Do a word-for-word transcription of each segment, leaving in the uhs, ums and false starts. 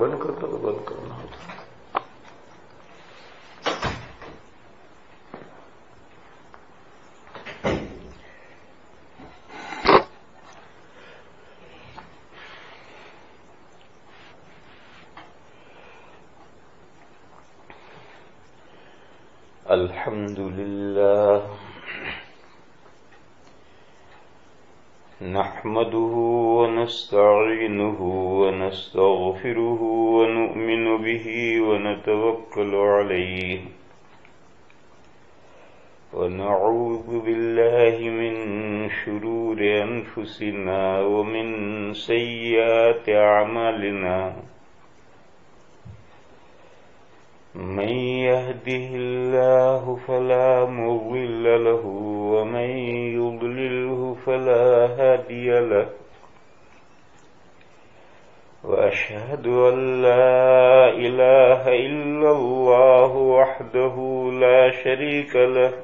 بند کرتا تو بند کرنا ہوتا. الحمد لله نحمده ونستعينه ونستغفره ونؤمن به ونتوكل عليه ونعوذ بالله من شرور أنفسنا ومن سيئات أعمالنا من يهده الله فلا مضل له ومن يضلله فلا هادي له وأشهد أن لا إله إلا الله وحده لا شريك له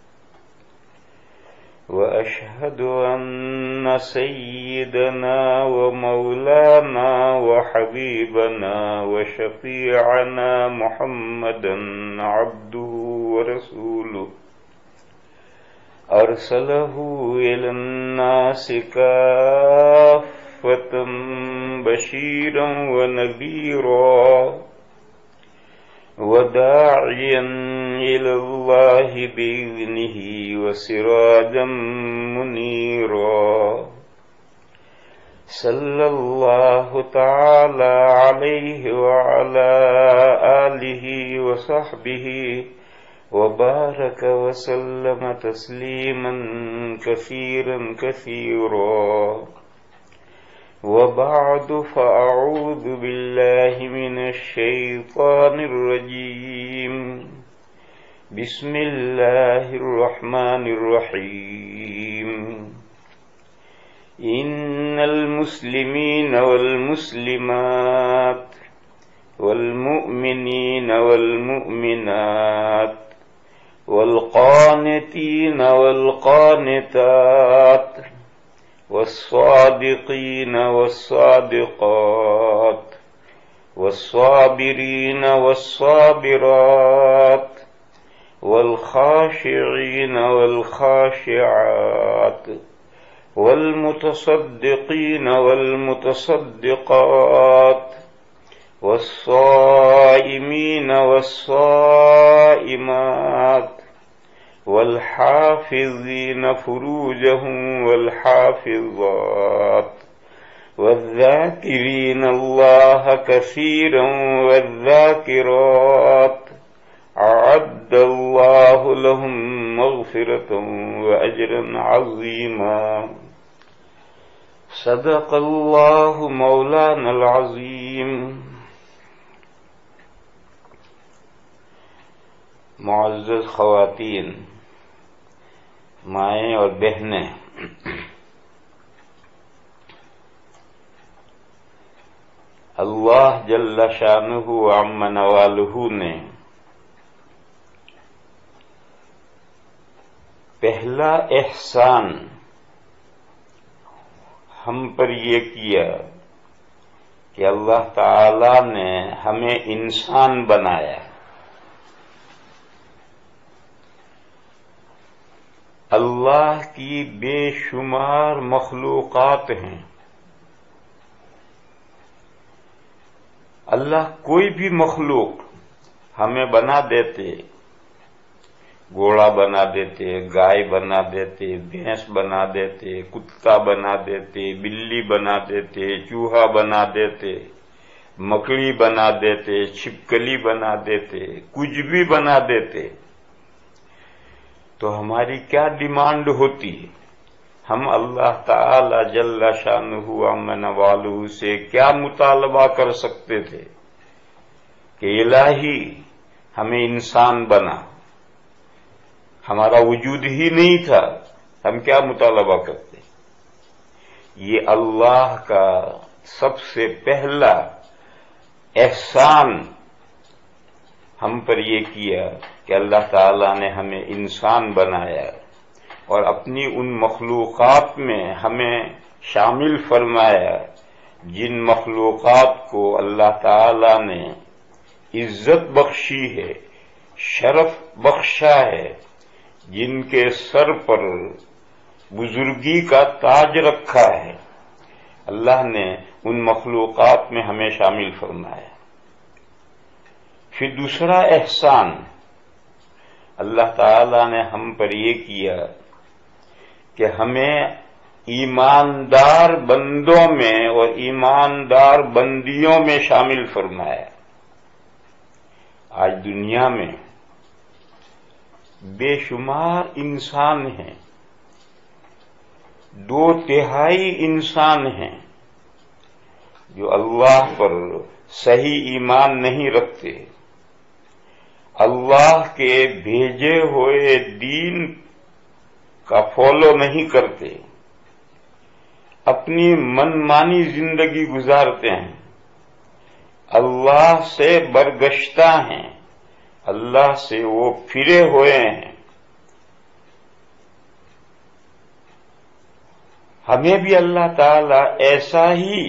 وأشهد أن سيدنا ومولانا وحبيبنا وشفيعنا محمدا عبده ورسوله أرسله إلى الناس كافة بشيرا ونذيرا وداعيا إلى الله بإذنه وسراجا منيرا صلى الله تعالى عليه وعلى آله وصحبه وبارك وسلم تسليما كثيرا كثيرا وبعد فأعوذ بالله من الشيطان الرجيم بسم الله الرحمن الرحيم إن المسلمين والمسلمات والمؤمنين والمؤمنات والقانتين والقانتات والصادقين والصادقات والصابرين والصابرات والخاشعين والخاشعات والمتصدقين والمتصدقات والصائمين والصائمات والحافظين فروجهم والحافظات والذاكرين الله كثيرا والذاكرات أعد الله لهم مغفرة وأجرا عظيما صدق الله مولانا العظيم. معزز خواتین، مائیں اور بہنیں، اللہ جل شانہ عم نوالہ نے پہلا احسان ہم پر یہ کیا کہ اللہ تعالی نے ہمیں انسان بنایا. اللہ کی بے شمار مخلوقات ہیں. اللہ کوئی بھی مخلوق ہمیں بنا دیتے، گھوڑا بنا دیتے، گائے بنا دیتے، بھینس بنا دیتے، کتا بنا دیتے، بلی بنا دیتے، چوہا بنا دیتے، مکڑی بنا دیتے، چھپکلی بنا دیتے، کچھ بھی بنا دیتے، تو ہماری کیا ڈیمانڈ ہوتی؟ ہم اللہ تعالی جل شانہ عم نوالہ سے کیا مطالبہ کر سکتے تھے کہ الہی ہمیں انسان بنا؟ ہمارا وجود ہی نہیں تھا، ہم کیا مطالبہ کرتے؟ یہ اللہ کا سب سے پہلا احسان ہم پر یہ کیا کہ اللہ تعالیٰ نے ہمیں انسان بنایا اور اپنی ان مخلوقات میں ہمیں شامل فرمایا جن مخلوقات کو اللہ تعالی نے عزت بخشی ہے، شرف بخشا ہے، جن کے سر پر بزرگی کا تاج رکھا ہے، اللہ نے ان مخلوقات میں ہمیں شامل فرمایا۔ پھر دوسرا احسان اللہ تعالی نے ہم پر یہ کیا کہ ہمیں ایماندار بندوں میں اور ایماندار بندیوں میں شامل فرمایا۔ آج دنیا میں بے شمار انسان ہیں، دو تہائی انسان ہیں جو اللہ پر صحیح ایمان نہیں رکھتے، اللہ کے بھیجے ہوئے دین کا فالو نہیں کرتے، اپنی من مانی زندگی گزارتے ہیں، اللہ سے برگشتہ ہیں، اللہ سے وہ پھرے ہوئے ہیں۔ ہمیں بھی اللہ تعالی ایسا ہی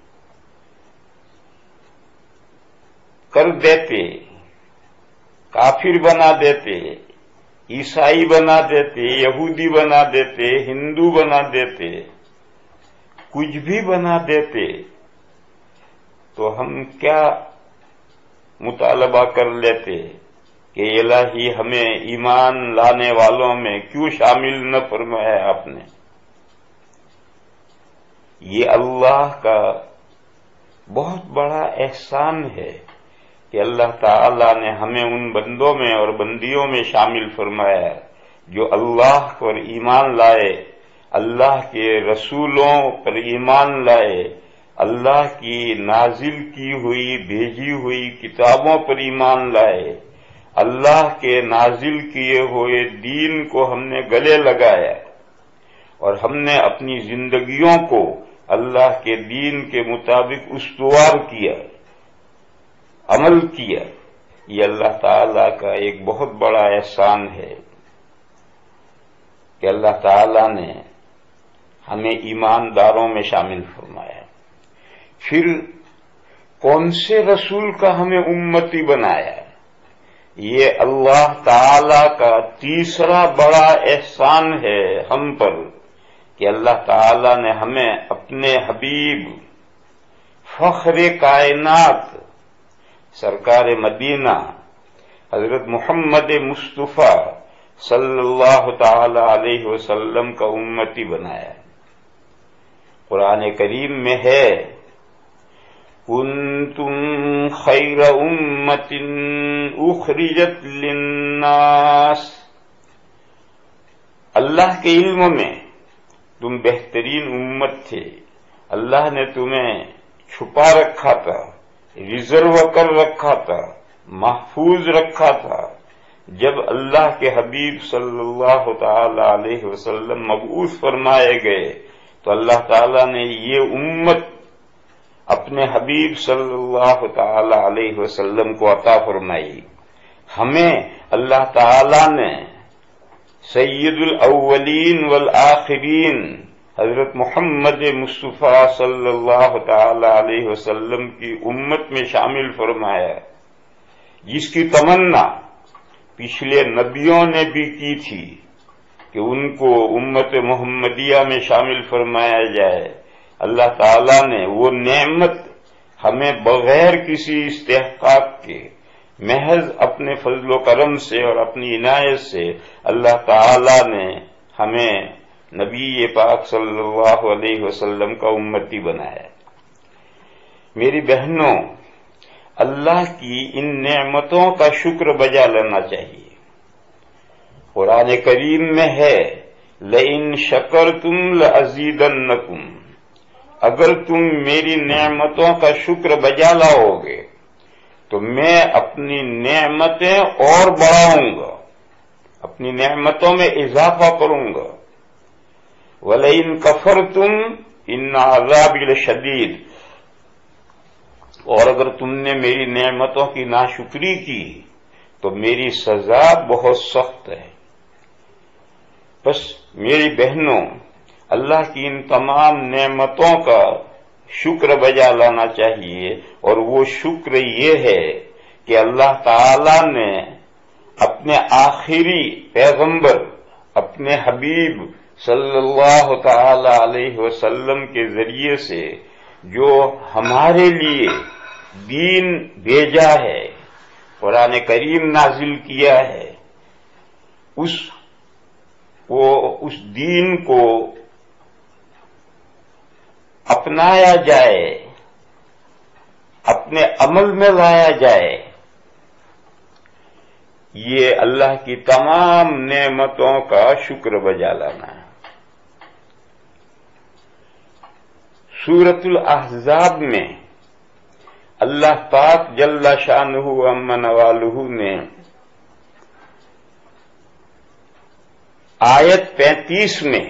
کر دیتے، کافر بنا دیتے، عیسائی بنا دیتے، یہودی بنا دیتے، ہندو بنا دیتے، کچھ بھی بنا دیتے، تو ہم کیا مطالبہ کر لیتے کہ الہی ہمیں ایمان لانے والوں میں کیوں شامل نہ فرمایا آپ نے؟ یہ اللہ کا بہت بڑا احسان ہے کہ اللہ تعالی نے ہمیں ان بندوں میں اور بندیوں میں شامل فرمایا جو اللہ پر ایمان لائے، اللہ کے رسولوں پر ایمان لائے، اللہ کی نازل کی ہوئی بھیجی ہوئی کتابوں پر ایمان لائے، اللہ کے نازل کیے ہوئے دین کو ہم نے گلے لگایا اور ہم نے اپنی زندگیوں کو اللہ کے دین کے مطابق استوار کیا، عمل کیا۔ یہ اللہ تعالی کا ایک بہت بڑا احسان ہے کہ اللہ تعالی نے ہمیں ایمانداروں میں شامل فرمایا۔ پھر کون سے رسول کا ہمیں امتی بنایا؟ یہ اللہ تعالی کا تیسرا بڑا احسان ہے ہم پر کہ اللہ تعالی نے ہمیں اپنے حبیب فخر کائنات سرکار مدینہ حضرت محمد مصطفیٰ صلی اللہ تعالی علیہ وسلم کا امتی بنایا۔ قرآن کریم میں ہے کنتم خیر امت اخرجت للناس، اللہ کے علم میں تم بہترین امت تھے، اللہ نے تمہیں چھپا رکھا تھا، ریزرو کر رکھا تھا، محفوظ رکھا تھا۔ جب اللہ کے حبیب صلی اللہ تعالی علیہ وسلم مبعوث فرمائے گئے تو اللہ تعالی نے یہ امت اپنے حبیب صلی اللہ تعالی علیہ وسلم کو عطا فرمائی۔ ہمیں اللہ تعالی نے سید الاولین والآخرین حضرت محمد مصطفیٰ صلی اللہ تعالی علیہ وسلم کی امت میں شامل فرمایا، جس کی تمنا پچھلے نبیوں نے بھی کی تھی کہ ان کو امت محمدیہ میں شامل فرمایا جائے۔ اللہ تعالی نے وہ نعمت ہمیں بغیر کسی استحقاق کے محض اپنے فضل و کرم سے اور اپنی عنایت سے اللہ تعالی نے ہمیں نبی پاک صلی اللہ علیہ وسلم کا امتی بنایا۔ میری بہنوں، اللہ کی ان نعمتوں کا شکر بجا لینا چاہیے۔ قرآن کریم میں ہے لئن شکرتم لازیدنکم، اگر تم میری نعمتوں کا شکر بجا لاؤ گے تو میں اپنی نعمتیں اور بڑھاؤں گا، اپنی نعمتوں میں اضافہ کروں گا۔ وَلَئِن كَفَرْتُمْ إِنَّ عَذَابِي لَشَدِيدٌ، اور اگر تم نے میری نعمتوں کی ناشکری کی تو میری سزا بہت سخت ہے۔ بس میری بہنوں، اللہ کی ان تمام نعمتوں کا شکر بجا لانا چاہیے، اور وہ شکر یہ ہے کہ اللہ تعالی نے اپنے آخری پیغمبر اپنے حبیب صلی اللہ تعالی علیہ وسلم کے ذریعے سے جو ہمارے لیے دین بھیجا ہے، قرآن کریم نازل کیا ہے، اس وہ اس دین کو اپنایا جائے، اپنے عمل میں لایا جائے، یہ اللہ کی تمام نعمتوں کا شکر بجا لانا ہے۔ سورۃ الاحزاب میں اللہ پاک جل شانہ عم نوالہ نے آیت پینتیس میں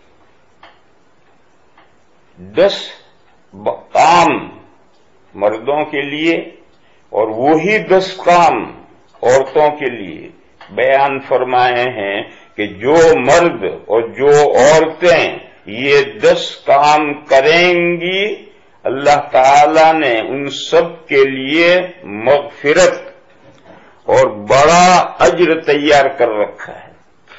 دس کام مردوں کے لیے اور وہی دس کام عورتوں کے لیے بیان فرمائے ہیں کہ جو مرد اور جو عورتیں یہ دس کام کریں گی، اللہ تعالی نے ان سب کے لیے مغفرت اور بڑا اجر تیار کر رکھا ہے۔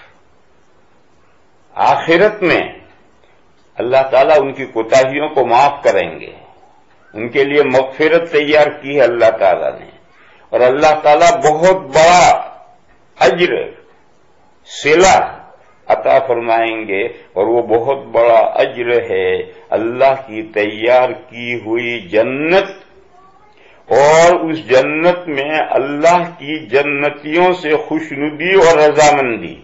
آخرت میں اللہ تعالیٰ ان کی کوتاہیوں کو معاف کریں گے، ان کے لیے مغفرت تیار کی ہے اللہ تعالیٰ نے، اور اللہ تعالیٰ بہت بڑا اجر صلہ عطا فرمائیں گے، اور وہ بہت بڑا اجر ہے اللہ کی تیار کی ہوئی جنت، اور اس جنت میں اللہ کی جنتیوں سے خوشنودی اور رضامندی۔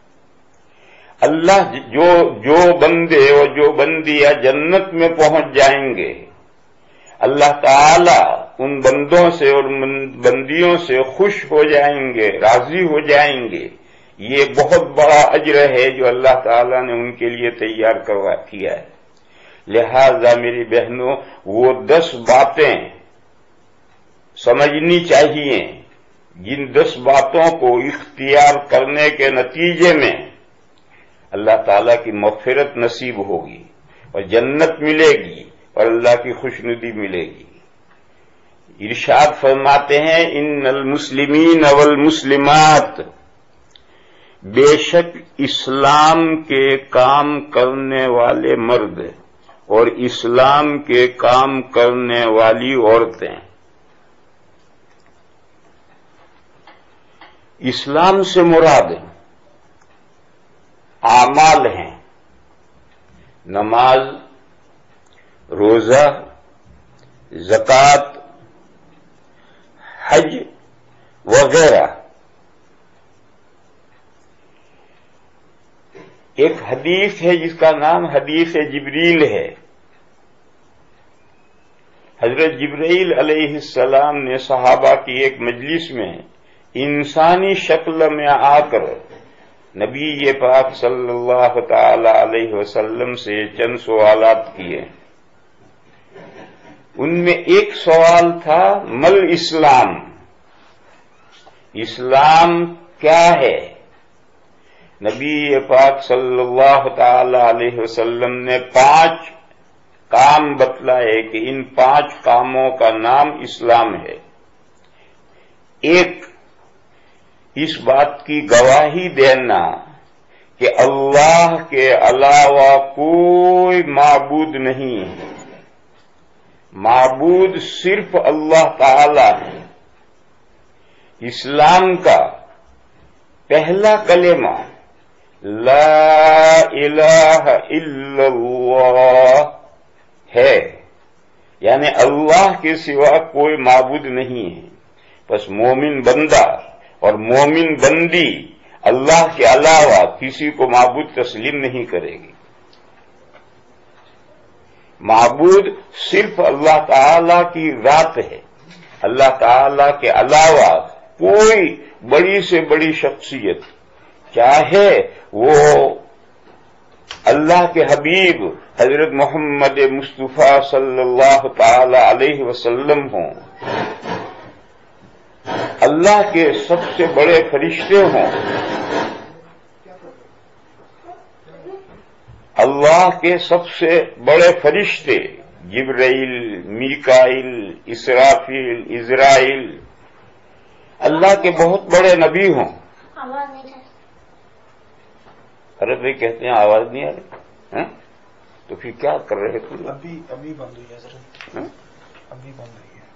اللہ جو جو بندے اور جو بندیاں جنت میں پہنچ جائیں گے، اللہ تعالی ان بندوں سے اور بندیوں سے خوش ہو جائیں گے، راضی ہو جائیں گے۔ یہ بہت بڑا اجر ہے جو اللہ تعالیٰ نے ان کے لیے تیار کروا کیا ہے۔ لہذا میری بہنوں، وہ دس باتیں سمجھنی چاہیے جن دس باتوں کو اختیار کرنے کے نتیجے میں اللہ تعالیٰ کی مغفرت نصیب ہوگی اور جنت ملے گی اور اللہ کی خوشنودی ملے گی۔ ارشاد فرماتے ہیں، ان المسلمین والمسلمات، بے شک اسلام کے کام کرنے والے مرد اور اسلام کے کام کرنے والی عورتیں۔ اسلام سے مراد اعمال ہیں، نماز، روزہ، زکوٰۃ، حج وغیرہ۔ ایک حدیث ہے جس کا نام حدیث جبریل ہے۔ حضرت جبرائیل علیہ السلام نے صحابہ کی ایک مجلس میں انسانی شکل میں آ کر نبی پاک صلی اللہ تعالی علیہ وسلم سے چند سوالات کیے۔ ان میں ایک سوال تھا، مل اسلام، اسلام کیا ہے؟ نبی پاک صلی اللہ تعالی علیہ وسلم نے پانچ کام بتلائے کہ ان پانچ کاموں کا نام اسلام ہے۔ ایک، اس بات کی گواہی دینا کہ اللہ کے علاوہ کوئی معبود نہیں ہے، معبود صرف اللہ تعالی ہے۔ اسلام کا پہلا کلمہ لا الہ الا اللہ ہے، یعنی اللہ کے سوا کوئی معبود نہیں ہے۔ بس مومن بندہ اور مومن بندی اللہ کے علاوہ کسی کو معبود تسلیم نہیں کرے گی۔ معبود صرف اللہ تعالی کی ذات ہے، اللہ تعالی کے علاوہ کوئی بڑی سے بڑی شخصیت، چاہے وہ اللہ کے حبیب حضرت محمد مصطفیٰ صلی اللہ تعالی علیہ وسلم ہوں، اللہ کے سب سے بڑے فرشتے ہوں، اللہ کے سب سے بڑے فرشتے جبرائیل، میکائیل، اسرافیل، عزرائیل اللہ کے بہت بڑے نبی ہوں. آواز نہیں آ رہی. ارے بھائی کہتے ہیں آواز نہیں آ رہی، تو پھر کیا کر رہے تھے؟ ابھی ابھی بند ہوئی ہے ذرا، ابھی بند ہوئی ہے.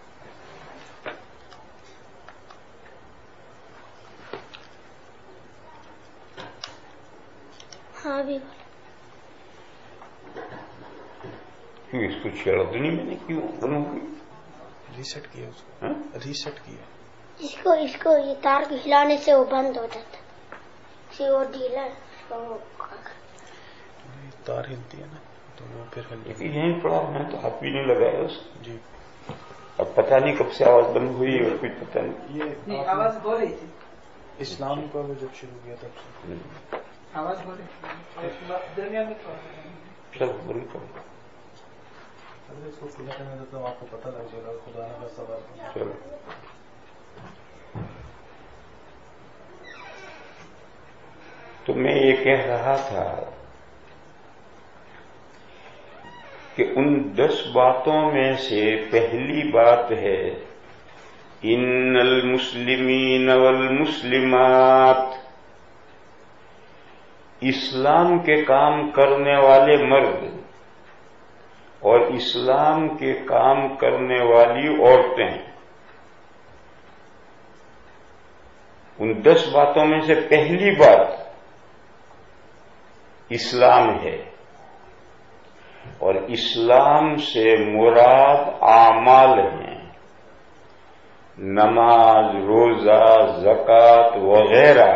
ہاں ابھی کیوں اس کو چھیڑنی میں نے کیوں بنوں گی؟ ریسیٹ کیا اس کو، ریسیٹ کیا. اس کو اس کو یہ تار کو ہلانے سے وہ بند ہو جاتا ہے. وہ ڈھیلا تار ہلتی ہے نا تو وہ پھر ہل یہیں پڑا میں تو ہاتھ بھی نہیں لگایا اس کو. جی اب پتہ نہیں کب سے آواز بند ہوئی اور کچھ پتہ نہیں. یہ آواز ہو رہی تھی اسلام کا جب شروع کیا تب سے آواز ہو رہی درمیان میں. چلو بند کرو. اگر اس کو کھلا کرنے دیتا ہوں آپ کو پتہ لگ جائے گا خدا نے کا سوال. چلو تو میں یہ کہہ رہا تھا کہ ان دس باتوں میں سے پہلی بات ہے ان المسلمین والمسلمات، اسلام کے کام کرنے والے مرد اور اسلام کے کام کرنے والی عورتیں. ان دس باتوں میں سے پہلی بات اسلام ہے، اور اسلام سے مراد اعمال ہیں، نماز، روزہ، زکوٰۃ وغیرہ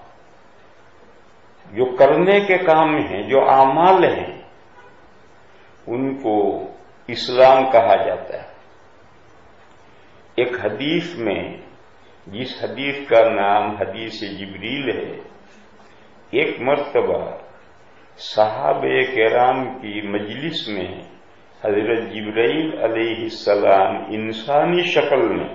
جو کرنے کے کام ہیں، جو اعمال ہیں، ان کو اسلام کہا جاتا ہے. ایک حدیث میں، جس حدیث کا نام حدیث جبریل ہے، ایک مرتبہ صحابہ کرام کی مجلس میں حضرت جبرائیل علیہ السلام انسانی شکل میں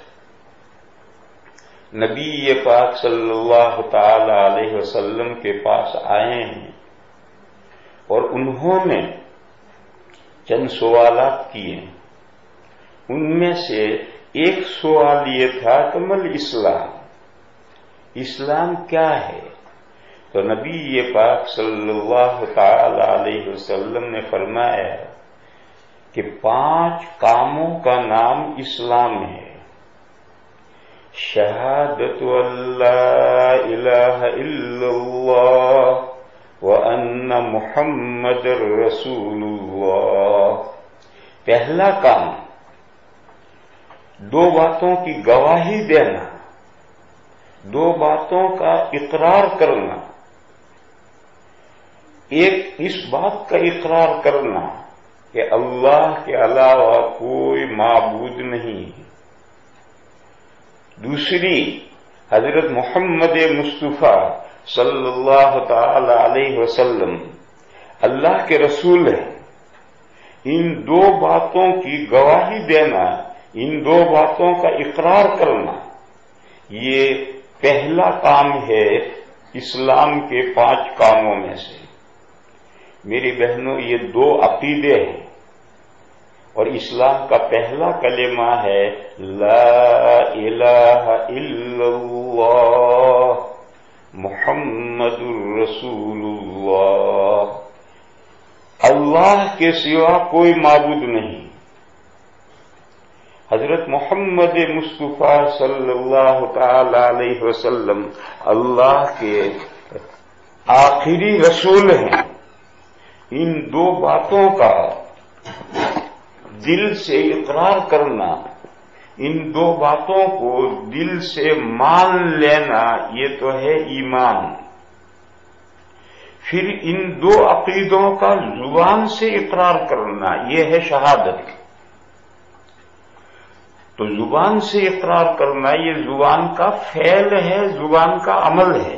نبی پاک صلی اللہ تعالی علیہ وسلم کے پاس آئے ہیں، اور انہوں نے چند سوالات کیے. ان میں سے ایک سوال یہ تھا کہ مل اسلام، اسلام کیا ہے؟ تو نبی پاک صلی اللہ تعالی علیہ وسلم نے فرمایا کہ پانچ کاموں کا نام اسلام ہے: شہادت اللہ الہ الا اللہ وان محمد رسول اللہ. پہلا کام دو باتوں کی گواہی دینا، دو باتوں کا اقرار کرنا. ایک اس بات کا اقرار کرنا کہ اللہ کے علاوہ کوئی معبود نہیں. دوسری، حضرت محمد مصطفیٰ صلی اللہ تعالی علیہ وسلم اللہ کے رسول ہیں. ان دو باتوں کی گواہی دینا، ان دو باتوں کا اقرار کرنا، یہ پہلا کام ہے اسلام کے پانچ کاموں میں سے. میری بہنوں، یہ دو عقیدے ہیں، اور اسلام کا پہلا کلمہ ہے لا الہ الا اللہ محمد رسول اللہ. اللہ کے سوا کوئی معبود نہیں. حضرت محمد مصطفیٰ صلی اللہ تعالی علیہ وسلم اللہ کے آخری رسول ہیں. ان دو باتوں کا دل سے اقرار کرنا، ان دو باتوں کو دل سے مان لینا، یہ تو ہے ایمان. پھر ان دو عقیدوں کا زبان سے اقرار کرنا، یہ ہے شہادت. تو زبان سے اقرار کرنا یہ زبان کا فعل ہے، زبان کا عمل ہے.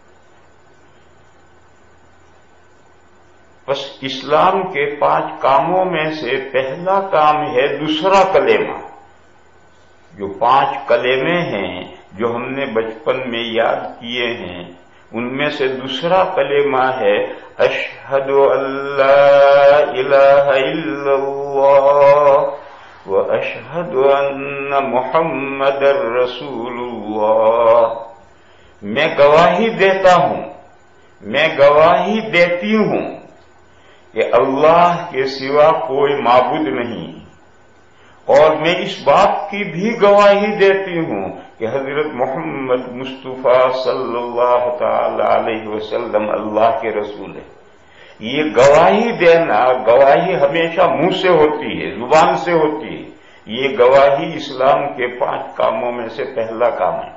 بس اسلام کے پانچ کاموں میں سے پہلا کام ہے دوسرا کلمہ. جو پانچ کلمے ہیں جو ہم نے بچپن میں یاد کیے ہیں، ان میں سے دوسرا کلمہ ہے اشہد ان لا الہ الا اللہ واشہد ان محمد رسول اللہ. میں گواہی دیتا ہوں، میں گواہی دیتی ہوں کہ اللہ کے سوا کوئی معبود نہیں، اور میں اس بات کی بھی گواہی دیتی ہوں کہ حضرت محمد مصطفیٰ صلی اللہ تعالی علیہ وسلم اللہ کے رسول ہے. یہ گواہی دینا، گواہی ہمیشہ منہ سے ہوتی ہے، زبان سے ہوتی ہے. یہ گواہی اسلام کے پانچ کاموں میں سے پہلا کام ہے.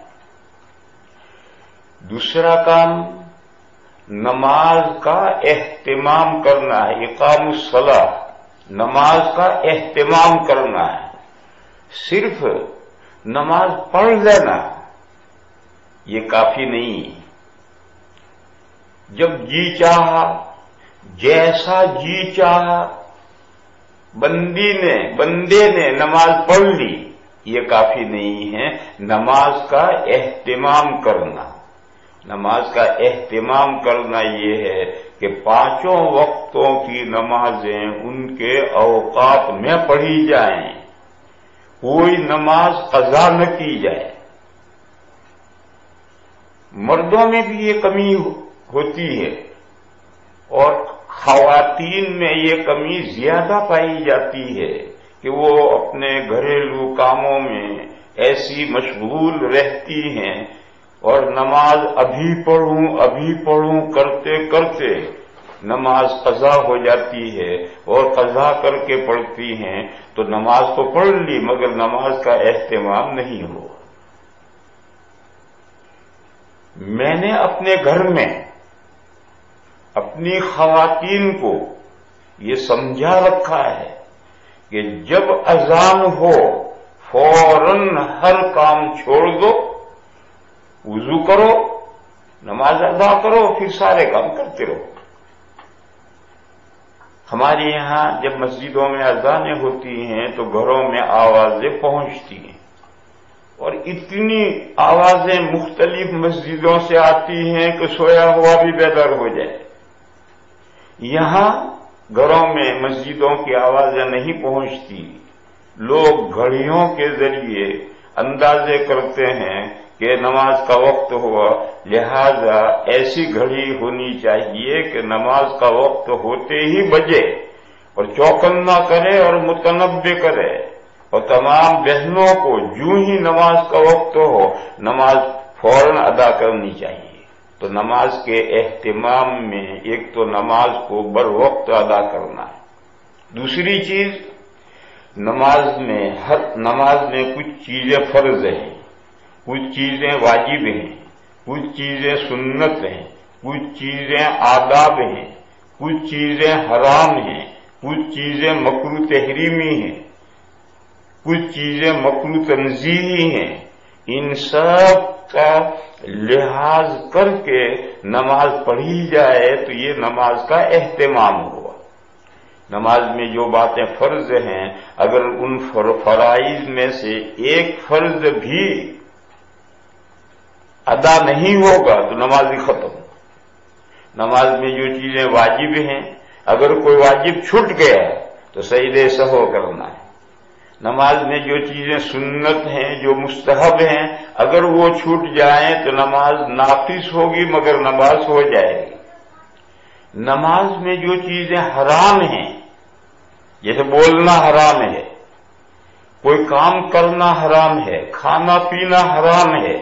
دوسرا کام نماز کا اہتمام کرنا ہے. اقام الصلاۃ، نماز کا اہتمام کرنا ہے. صرف نماز پڑھ لینا یہ کافی نہیں. جب جی چاہا، جیسا جی چاہا بندی نے بندے نے نماز پڑھ لی، یہ کافی نہیں ہے. نماز کا اہتمام کرنا، نماز کا اہتمام کرنا یہ ہے کہ پانچوں وقتوں کی نمازیں ان کے اوقات میں پڑھی جائیں، کوئی نماز قضا نہ کی جائے. مردوں میں بھی یہ کمی ہوتی ہے اور خواتین میں یہ کمی زیادہ پائی جاتی ہے کہ وہ اپنے گھریلو کاموں میں ایسی مشغول رہتی ہیں اور نماز ابھی پڑھوں ابھی پڑھوں کرتے کرتے نماز قضا ہو جاتی ہے، اور قضا کر کے پڑھتی ہیں تو نماز تو پڑھ لی مگر نماز کا اہتمام نہیں ہوا. میں نے اپنے گھر میں اپنی خواتین کو یہ سمجھا رکھا ہے کہ جب اذان ہو فوراً ہر کام چھوڑ دو، وضو کرو، نماز ادا کرو، پھر سارے کام کرتے رہو. ہمارے یہاں جب مسجدوں میں اذانیں ہوتی ہیں تو گھروں میں آوازیں پہنچتی ہیں، اور اتنی آوازیں مختلف مسجدوں سے آتی ہیں کہ سویا ہوا بھی بیدار ہو جائے. یہاں گھروں میں مسجدوں کی آوازیں نہیں پہنچتی. لوگ گھڑیوں کے ذریعے اندازے کرتے ہیں کہ نماز کا وقت ہوا، لہذا ایسی گھڑی ہونی چاہیے کہ نماز کا وقت ہوتے ہی بجے اور چوکنا کرے اور متنبع کرے، اور تمام بہنوں کو جو ہی نماز کا وقت ہو نماز فوراً ادا کرنی چاہیے. تو نماز کے اہتمام میں ایک تو نماز کو بر وقت ادا کرنا ہے. دوسری چیز، نماز میں ہر نماز میں کچھ چیزیں فرض ہیں، کچھ چیزیں واجب ہیں، کچھ چیزیں سنت ہیں، کچھ چیزیں آداب ہیں، کچھ چیزیں حرام ہیں، کچھ چیزیں مکروہ تحریمی ہیں، کچھ چیزیں مکروہ تنزیہی ہیں. ان سب کا لحاظ کر کے نماز پڑھی جائے تو یہ نماز کا اہتمام ہوا. نماز میں جو باتیں فرض ہیں اگر ان فرائض میں سے ایک فرض بھی ادا نہیں ہوگا تو نماز ہی ختم. نماز میں جو چیزیں واجب ہیں اگر کوئی واجب چھوٹ گیا تو سجدہ سہو کرنا ہے. نماز میں جو چیزیں سنت ہیں، جو مستحب ہیں، اگر وہ چھوٹ جائیں تو نماز ناقص ہوگی مگر نماز ہو جائے گی. نماز میں جو چیزیں حرام ہیں، جیسے بولنا حرام ہے، کوئی کام کرنا حرام ہے، کھانا پینا حرام ہے،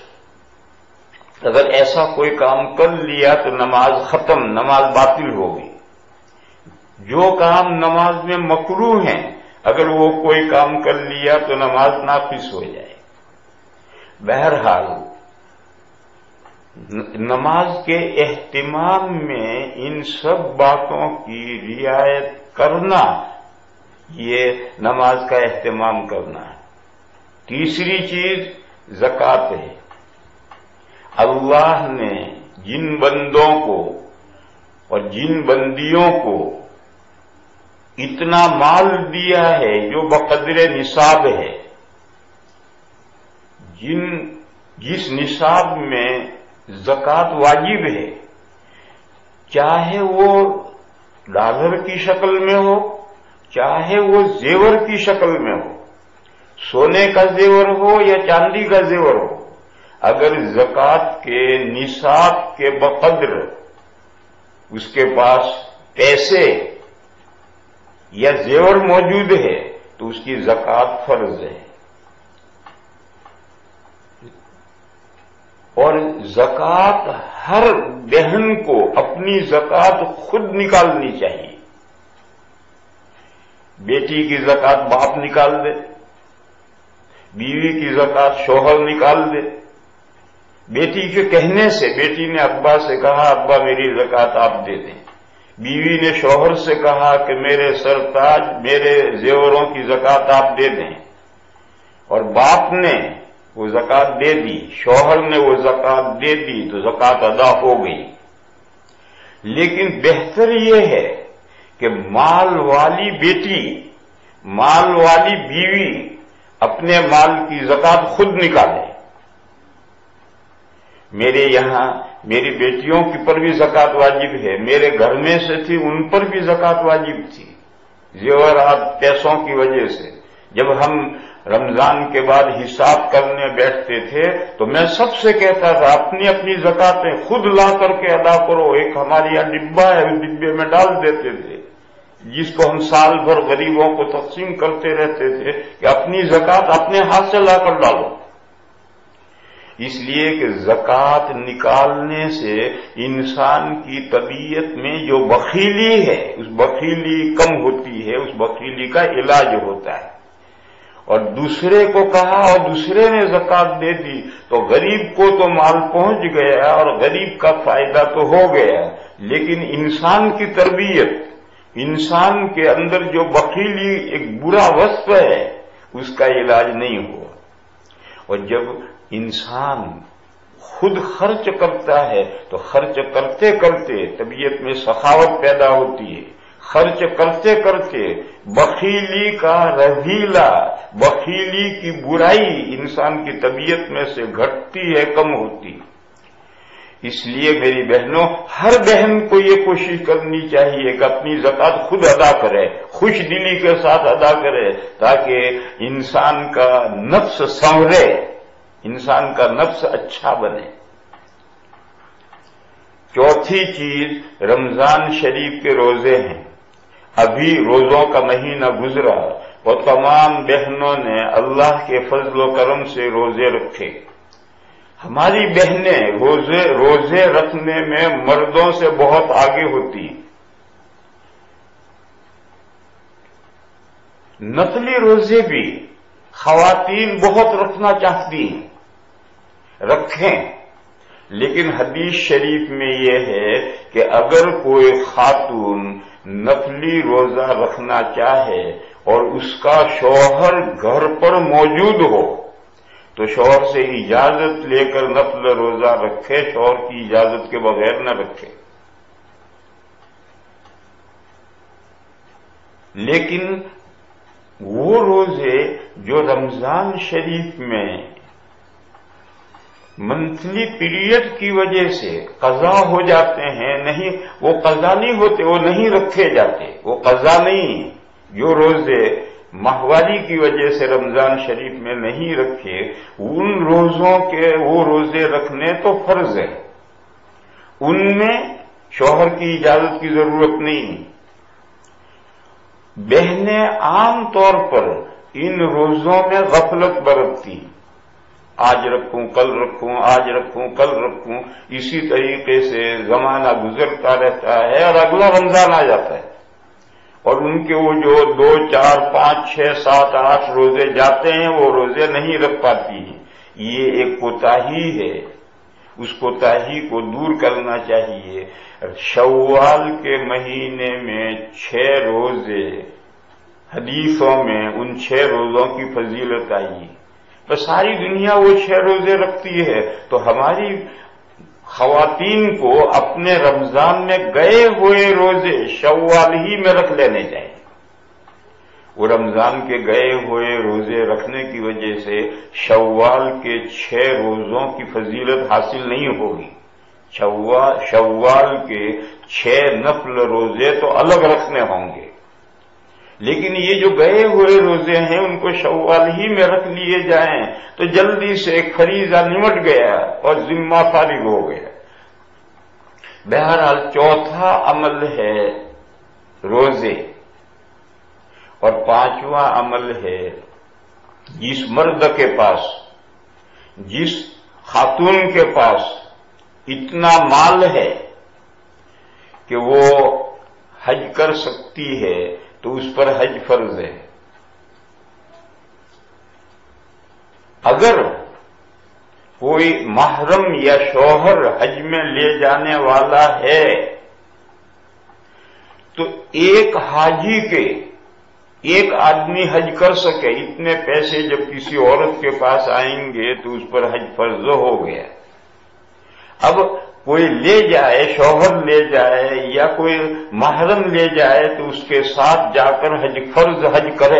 اگر ایسا کوئی کام کر لیا تو نماز ختم، نماز باطل ہوگی. جو کام نماز میں مکروہ ہیں اگر وہ کوئی کام کر لیا تو نماز ناقص ہو جائے. بہرحال نماز کے اہتمام میں ان سب باتوں کی رعایت کرنا یہ نماز کا اہتمام کرنا ہے. تیسری چیز زکوٰۃ ہے. اللہ نے جن بندوں کو اور جن بندیوں کو اتنا مال دیا ہے جو بقدر نصاب ہے، جن جس نصاب میں زکوٰۃ واجب ہے، چاہے وہ ڈالر کی شکل میں ہو، چاہے وہ زیور کی شکل میں ہو، سونے کا زیور ہو یا چاندی کا زیور ہو، اگر زکوٰۃ کے نصاب کے بقدر اس کے پاس پیسے یا زیور موجود ہے تو اس کی زکوٰۃ فرض ہے۔ اور زکوٰۃ ہر بہن کو اپنی زکوٰۃ خود نکالنی چاہیے۔ بیٹی کی زکوٰۃ باپ نکال دے، بیوی کی زکوٰۃ شوہر نکال دے۔ بیٹی کے کہنے سے، بیٹی نے ابا سے کہا ابا میری زکوٰۃ آپ دے دیں، بیوی نے شوہر سے کہا کہ میرے سرتاج میرے زیوروں کی زکوٰۃ آپ دے دیں، اور باپ نے وہ زکوٰۃ دے دی، شوہر نے وہ زکوٰۃ دے دی تو زکوٰۃ ادا ہو گئی۔ لیکن بہتر یہ ہے کہ مال والی بیٹی، مال والی بیوی اپنے مال کی زکوٰۃ خود نکالے۔ میرے یہاں میری بیٹیوں کی پر بھی زکوٰۃ واجب ہے، میرے گھر میں سے تھی ان پر بھی زکوٰۃ واجب تھی زیورات پیسوں کی وجہ سے۔ جب ہم رمضان کے بعد حساب کرنے بیٹھتے تھے تو میں سب سے کہتا تھا اپنی اپنی زکوٰۃیں خود لا کر کے ادا کرو۔ ایک ہمارے یہاں ڈبہ ہے، اس ڈبے میں ڈال دیتے تھے، جس کو ہم سال بھر غریبوں کو تقسیم کرتے رہتے تھے کہ اپنی زکوٰۃ اپنے ہاتھ سے لا کر ڈالو۔ اس لیے کہ زکوٰۃ نکالنے سے انسان کی طبیعت میں جو بخیلی ہے اس بخیلی کم ہوتی ہے، اس بخیلی کا علاج ہوتا ہے۔ اور دوسرے کو کہا اور دوسرے نے زکوٰۃ دے دی تو غریب کو تو مال پہنچ گیا اور غریب کا فائدہ تو ہو گیا، لیکن انسان کی تربیت، انسان کے اندر جو بخیلی ایک برا وصف ہے اس کا علاج نہیں ہوا۔ اور جب انسان خود خرچ کرتا ہے تو خرچ کرتے کرتے طبیعت میں سخاوت پیدا ہوتی ہے، خرچ کرتے کرتے بخیلی کا رذیلہ، بخیلی کی برائی انسان کی طبیعت میں سے گھٹتی ہے، کم ہوتی۔ اس لیے میری بہنوں، ہر بہن کو یہ کوشش کرنی چاہیے کہ اپنی زکوٰۃ خود ادا کرے، خوش دلی کے ساتھ ادا کرے، تاکہ انسان کا نفس سنورے، انسان کا نفس اچھا بنے۔ چوتھی چیز رمضان شریف کے روزے ہیں۔ ابھی روزوں کا مہینہ گزرا اور تمام بہنوں نے اللہ کے فضل و کرم سے روزے رکھے۔ ہماری بہنیں روزے روزے رکھنے میں مردوں سے بہت آگے ہوتی۔ نفلی روزے بھی خواتین بہت رکھنا چاہتی ہیں، رکھیں، لیکن حدیث شریف میں یہ ہے کہ اگر کوئی خاتون نفلی روزہ رکھنا چاہے اور اس کا شوہر گھر پر موجود ہو تو شوہر سے اجازت لے کر نفل روزہ رکھے، شوہر کی اجازت کے بغیر نہ رکھے۔ لیکن وہ روزے جو رمضان شریف میں منتھلی پیریڈ کی وجہ سے قضا ہو جاتے ہیں، نہیں وہ قضا نہیں ہوتے، وہ نہیں رکھے جاتے، وہ قضا نہیں۔ جو روزے ماہواری کی وجہ سے رمضان شریف میں نہیں رکھے، ان روزوں کے وہ روزے رکھنے تو فرض ہے، ان میں شوہر کی اجازت کی ضرورت نہیں۔ بہنیں عام طور پر ان روزوں میں غفلت برتتی، آج رکھوں کل رکھوں آج رکھوں کل رکھوں، اسی طریقے سے زمانہ گزرتا رہتا ہے اور اگلا رمضان آ جاتا ہے اور ان کے وہ جو دو چار پانچ چھ سات آٹھ روزے جاتے ہیں وہ روزے نہیں رکھ پاتی ہیں۔ یہ ایک کوتاہی ہے، اس کوتاہی کو دور کرنا چاہیے۔ شوال کے مہینے میں چھ روزے، حدیثوں میں ان چھ روزوں کی فضیلت آئی، تو ساری دنیا وہ چھ روزے رکھتی ہے، تو ہماری خواتین کو اپنے رمضان میں گئے ہوئے روزے شوال ہی میں رکھ لینے چاہیے۔ وہ رمضان کے گئے ہوئے روزے رکھنے کی وجہ سے شوال کے چھ روزوں کی فضیلت حاصل نہیں ہوگی۔ شوال کے چھ نفل روزے تو الگ رکھنے ہوں گے، لیکن یہ جو گئے ہوئے روزے ہیں ان کو شوال ہی میں رکھ لیے جائیں تو جلدی سے ایک فریضہ نمٹ گیا اور ذمہ فارغ ہو گیا۔ بہرحال چوتھا عمل ہے روزے، اور پانچواں عمل ہے جس مرد کے پاس، جس خاتون کے پاس اتنا مال ہے کہ وہ حج کر سکتی ہے تو اس پر حج فرض ہے۔ اگر کوئی محرم یا شوہر حج میں لے جانے والا ہے تو ایک حاجی کے ایک آدمی حج کر سکے، اتنے پیسے جب کسی عورت کے پاس آئیں گے تو اس پر حج فرض ہو گیا۔ اب کوئی لے جائے، شوہر لے جائے یا کوئی محرم لے جائے تو اس کے ساتھ جا کر حج فرض حج کرے،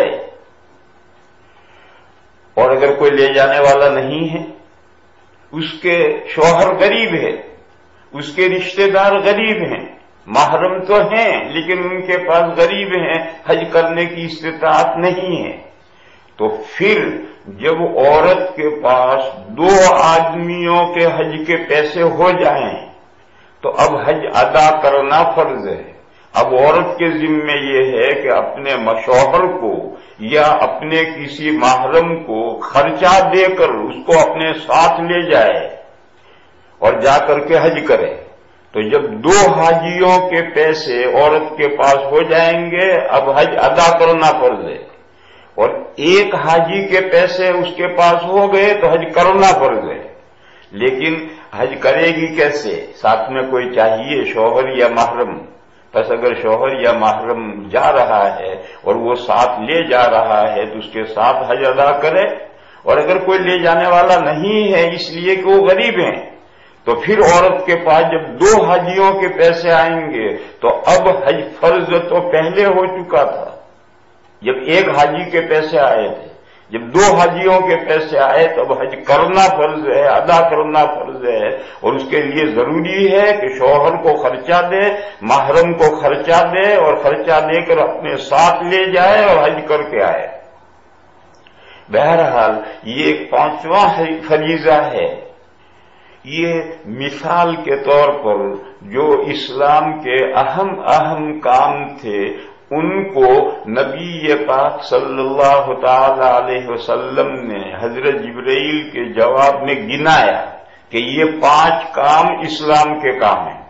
اور اگر کوئی لے جانے والا نہیں ہے، اس کے شوہر غریب ہے، اس کے رشتہ دار غریب ہیں، محرم تو ہیں لیکن ان کے پاس غریب ہیں، حج کرنے کی استطاعت نہیں ہے، تو پھر جب عورت کے پاس دو آدمیوں کے حج کے پیسے ہو جائیں تو اب حج ادا کرنا فرض ہے۔ اب عورت کے ذمے یہ ہے کہ اپنے مشوہر کو یا اپنے کسی محرم کو خرچہ دے کر اس کو اپنے ساتھ لے جائے اور جا کر کے حج کرے۔ تو جب دو حاجیوں کے پیسے عورت کے پاس ہو جائیں گے اب حج ادا کرنا فرض ہے، اور ایک حاجی کے پیسے اس کے پاس ہو گئے تو حج کرنا فرض ہے، لیکن حج کرے گی کیسے؟ ساتھ میں کوئی چاہیے، شوہر یا محرم۔ بس اگر شوہر یا محرم جا رہا ہے اور وہ ساتھ لے جا رہا ہے تو اس کے ساتھ حج ادا کرے، اور اگر کوئی لے جانے والا نہیں ہے اس لیے کہ وہ غریب ہیں تو پھر عورت کے پاس جب دو حاجیوں کے پیسے آئیں گے تو اب حج فرض تو پہلے ہو چکا تھا جب ایک حاجی کے پیسے آئے تھے، جب دو حاجیوں کے پیسے آئے تو اب حج کرنا فرض ہے، ادا کرنا فرض ہے، اور اس کے لیے ضروری ہے کہ شوہر کو خرچہ دے، محرم کو خرچہ دے، اور خرچہ دے کر اپنے ساتھ لے جائے اور حج کر کے آئے۔ بہرحال یہ ایک پانچواں فریضہ ہے۔ یہ مثال کے طور پر جو اسلام کے اہم اہم کام تھے ان کو نبی پاک صلی اللہ تعالی علیہ وسلم نے حضرت جبرائیل کے جواب میں گنایا کہ یہ پانچ کام اسلام کے کام ہیں۔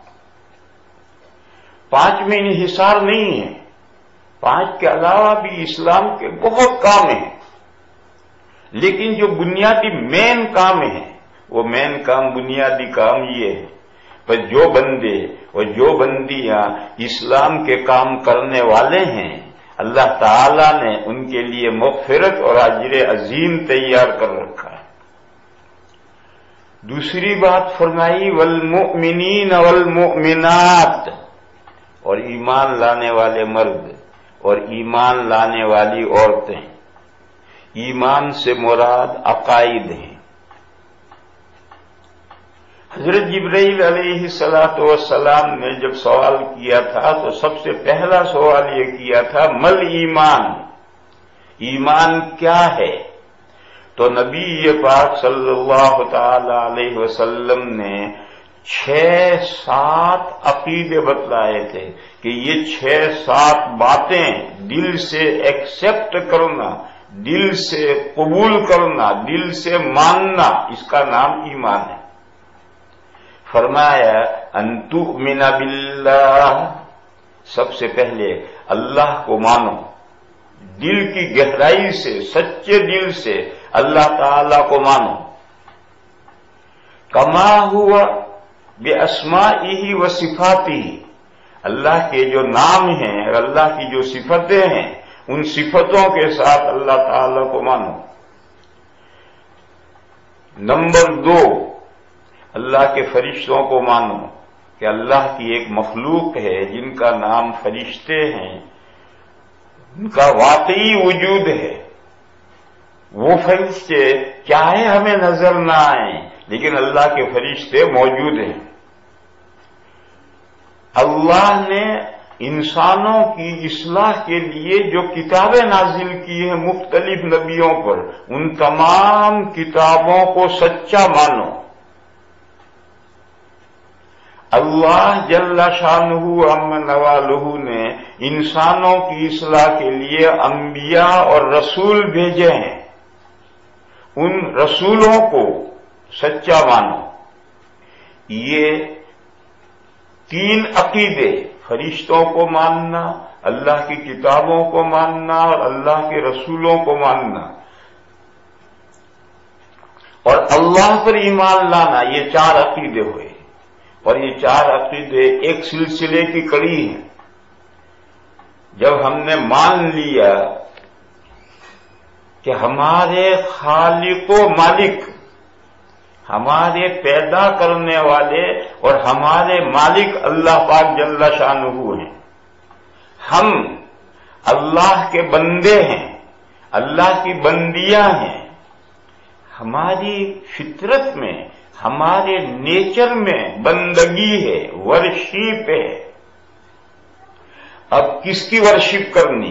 پانچ میں انحصار نہیں ہے، پانچ کے علاوہ بھی اسلام کے بہت کام ہیں، لیکن جو بنیادی مین کام ہیں وہ مین کام بنیادی کام یہ ہے۔ پر جو بندے اور جو بندیاں اسلام کے کام کرنے والے ہیں اللہ تعالی نے ان کے لیے مغفرت اور اجر عظیم تیار کر رکھا ہے۔ دوسری بات فرمائی والمؤمنین والمؤمنات، اور ایمان لانے والے مرد اور ایمان لانے والی عورتیں۔ ایمان سے مراد عقائد ہیں۔ حضرت جبرائیل علیہ الصلاۃ والسلام نے جب سوال کیا تھا تو سب سے پہلا سوال یہ کیا تھا مل ایمان، ایمان کیا ہے؟ تو نبی پاک صلی اللہ تعالی علیہ وسلم نے چھ سات عقیدے بتلائے تھے کہ یہ چھ سات باتیں دل سے ایکسپٹ کرنا، دل سے قبول کرنا، دل سے ماننا، اس کا نام ایمان ہے۔ فرمایا ان تؤمن باللہ، سب سے پہلے اللہ کو مانو، دل کی گہرائی سے، سچے دل سے اللہ تعالی کو مانو، کما ہوا باسمائہ و صفاتہ، اللہ کے جو نام ہیں اور اللہ کی جو صفتیں ہیں ان صفتوں کے ساتھ اللہ تعالی کو مانو۔ نمبر دو، اللہ کے فرشتوں کو مانو کہ اللہ کی ایک مخلوق ہے جن کا نام فرشتے ہیں، ان کا واقعی وجود ہے۔ وہ فرشتے چاہے ہمیں نظر نہ آئیں لیکن اللہ کے فرشتے موجود ہیں۔ اللہ نے انسانوں کی اصلاح کے لیے جو کتابیں نازل کی ہیں مختلف نبیوں پر، ان تمام کتابوں کو سچا مانو۔ اللہ جل شانہ عم نوالہ نے انسانوں کی اصلاح کے لیے انبیاء اور رسول بھیجے ہیں، ان رسولوں کو سچا مانو۔ یہ تین عقیدے، فرشتوں کو ماننا، اللہ کی کتابوں کو ماننا اور اللہ کے رسولوں کو ماننا اور اللہ پر ایمان لانا، یہ چار عقیدے ہوئے، اور یہ چار عقیدے ایک سلسلے کی کڑی ہیں۔ جب ہم نے مان لیا کہ ہمارے خالق و مالک، ہمارے پیدا کرنے والے اور ہمارے مالک اللہ پاک جل شانہ ہیں، ہم اللہ کے بندے ہیں، اللہ کی بندیاں ہیں، ہماری فطرت میں، ہمارے نیچر میں بندگی ہے، ورشپ ہے۔ اب کس کی ورشپ کرنی؟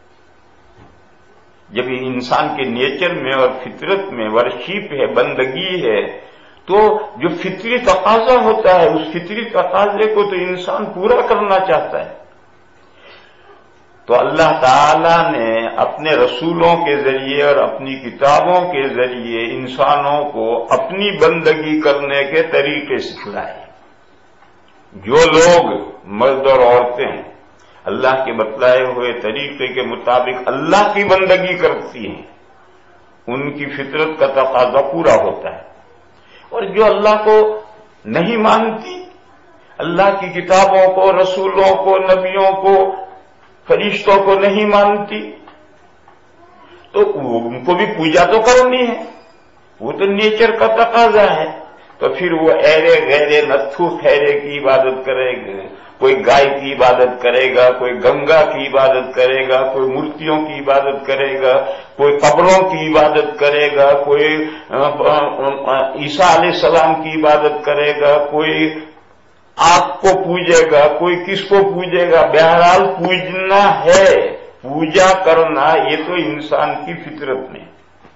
جب انسان کے نیچر میں اور فطرت میں ورشپ ہے، بندگی ہے، تو جو فطری تقاضا ہوتا ہے اس فطری تقاضے کو تو انسان پورا کرنا چاہتا ہے۔ تو اللہ تعالی نے اپنے رسولوں کے ذریعے اور اپنی کتابوں کے ذریعے انسانوں کو اپنی بندگی کرنے کے طریقے سکھلائے۔ جو لوگ مرد اور عورتیں اللہ کے بتلائے ہوئے طریقے کے مطابق اللہ کی بندگی کرتی ہیں، ان کی فطرت کا تقاضا پورا ہوتا ہے۔ اور جو اللہ کو نہیں مانتی، اللہ کی کتابوں کو، رسولوں کو، نبیوں کو، فرشتوں کو نہیں مانتی، تو ان کو بھی پوجا تو کرنی ہے، وہ تو نیچر کا تقاضا ہے۔ تو پھر وہ ایرے غیرے نتھو خیرے کی عبادت کرے گا، کوئی گائے کی عبادت کرے گا، کوئی گنگا کی عبادت کرے گا، کوئی مورتیوں کی عبادت کرے گا، کوئی قبروں کی عبادت کرے گا، کوئی عیسیٰ علیہ السلام کی عبادت کرے گا، کوئی آپ کو پوجے گا، کوئی کس کو پوجے گا۔ بہرحال پوجنا ہے، پوجا کرنا یہ تو انسان کی فطرت میں۔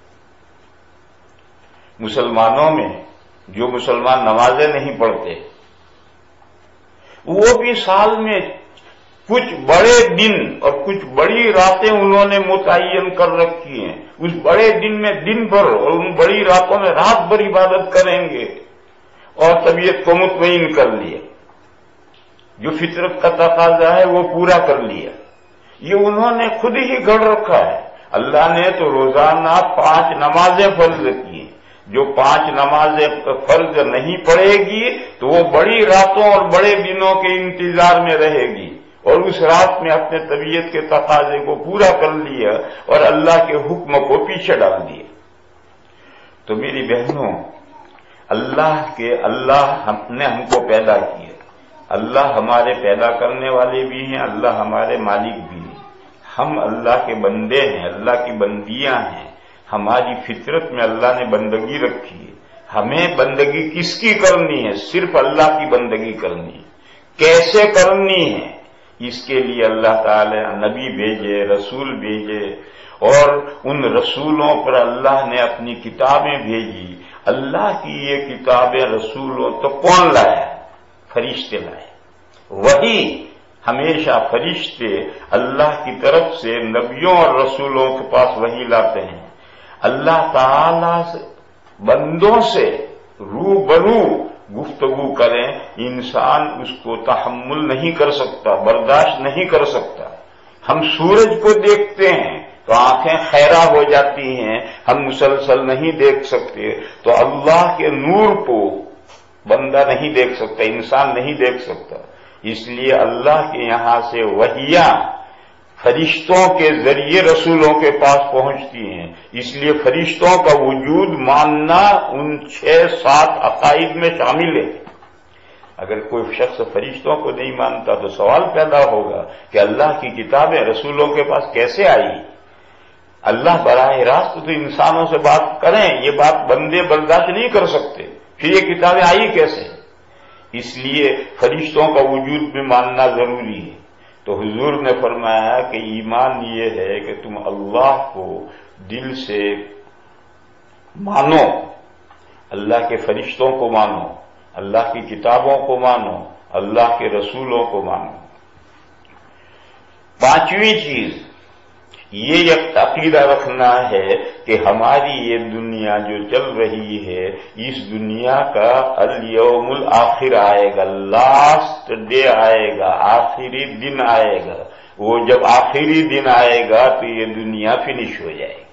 مسلمانوں میں جو مسلمان نمازیں نہیں پڑھتے، وہ بھی سال میں کچھ بڑے دن اور کچھ بڑی راتیں انہوں نے متعین کر رکھی ہیں، اس بڑے دن میں دن بھر اور ان بڑی راتوں میں رات بھر عبادت کریں گے اور طبیعت کو مطمئن کر لیا، جو فطرت کا تقاضا ہے وہ پورا کر لیا۔ یہ انہوں نے خود ہی گھڑ رکھا ہے۔ اللہ نے تو روزانہ پانچ نمازیں فرض کی ہیں، جو پانچ نمازیں فرض نہیں پڑے گی تو وہ بڑی راتوں اور بڑے دنوں کے انتظار میں رہے گی، اور اس رات میں اپنے طبیعت کے تقاضے کو پورا کر لیا اور اللہ کے حکم کو پیچھے ڈال دیا۔ تو میری بہنوں، اللہ کے اللہ ہم نے ہم کو پیدا کیا، اللہ ہمارے پیدا کرنے والے بھی ہیں، اللہ ہمارے مالک بھی ہیں، ہم اللہ کے بندے ہیں، اللہ کی بندیاں ہیں۔ ہماری فطرت میں اللہ نے بندگی رکھی ہے، ہمیں بندگی کس کی کرنی ہے؟ صرف اللہ کی بندگی کرنی ہے۔ کیسے کرنی ہے؟ اس کے لیے اللہ تعالی نبی بھیجے، رسول بھیجے، اور ان رسولوں پر اللہ نے اپنی کتابیں بھیجی۔ اللہ کی یہ کتابیں رسولوں تو کون لایا؟ فرشتے لائے۔ وہی ہمیشہ فرشتے اللہ کی طرف سے نبیوں اور رسولوں کے پاس وہی لاتے ہیں۔ اللہ تعالی سے بندوں سے روبرو گفتگو کریں، انسان اس کو تحمل نہیں کر سکتا، برداشت نہیں کر سکتا۔ ہم سورج کو دیکھتے ہیں تو آنکھیں خیرہ ہو جاتی ہیں، ہم مسلسل نہیں دیکھ سکتے، تو اللہ کے نور کو بندہ نہیں دیکھ سکتا، انسان نہیں دیکھ سکتا۔ اس لیے اللہ کے یہاں سے وحیاں فرشتوں کے ذریعے رسولوں کے پاس پہنچتی ہیں، اس لیے فرشتوں کا وجود ماننا ان چھ سات عقائد میں شامل ہے۔ اگر کوئی شخص فرشتوں کو نہیں مانتا تو سوال پیدا ہوگا کہ اللہ کی کتابیں رسولوں کے پاس کیسے آئی؟ اللہ براہ راست تو انسانوں سے بات کریں، یہ بات بندے برداشت نہیں کر سکتے، پھر یہ کتابیں آئی کیسے؟ اس لیے فرشتوں کا وجود بھی ماننا ضروری ہے۔ تو حضور نے فرمایا کہ ایمان یہ ہے کہ تم اللہ کو دل سے مانو، اللہ کے فرشتوں کو مانو، اللہ کی کتابوں کو مانو، اللہ کے رسولوں کو مانو۔ پانچویں چیز یہ ایک عقیدہ رکھنا ہے کہ ہماری یہ دنیا جو چل رہی ہے، اس دنیا کا الیوم الآخر آئے گا، لاسٹ ڈے آئے گا، آخری دن آئے گا۔ وہ جب آخری دن آئے گا تو یہ دنیا فنش ہو جائے گی۔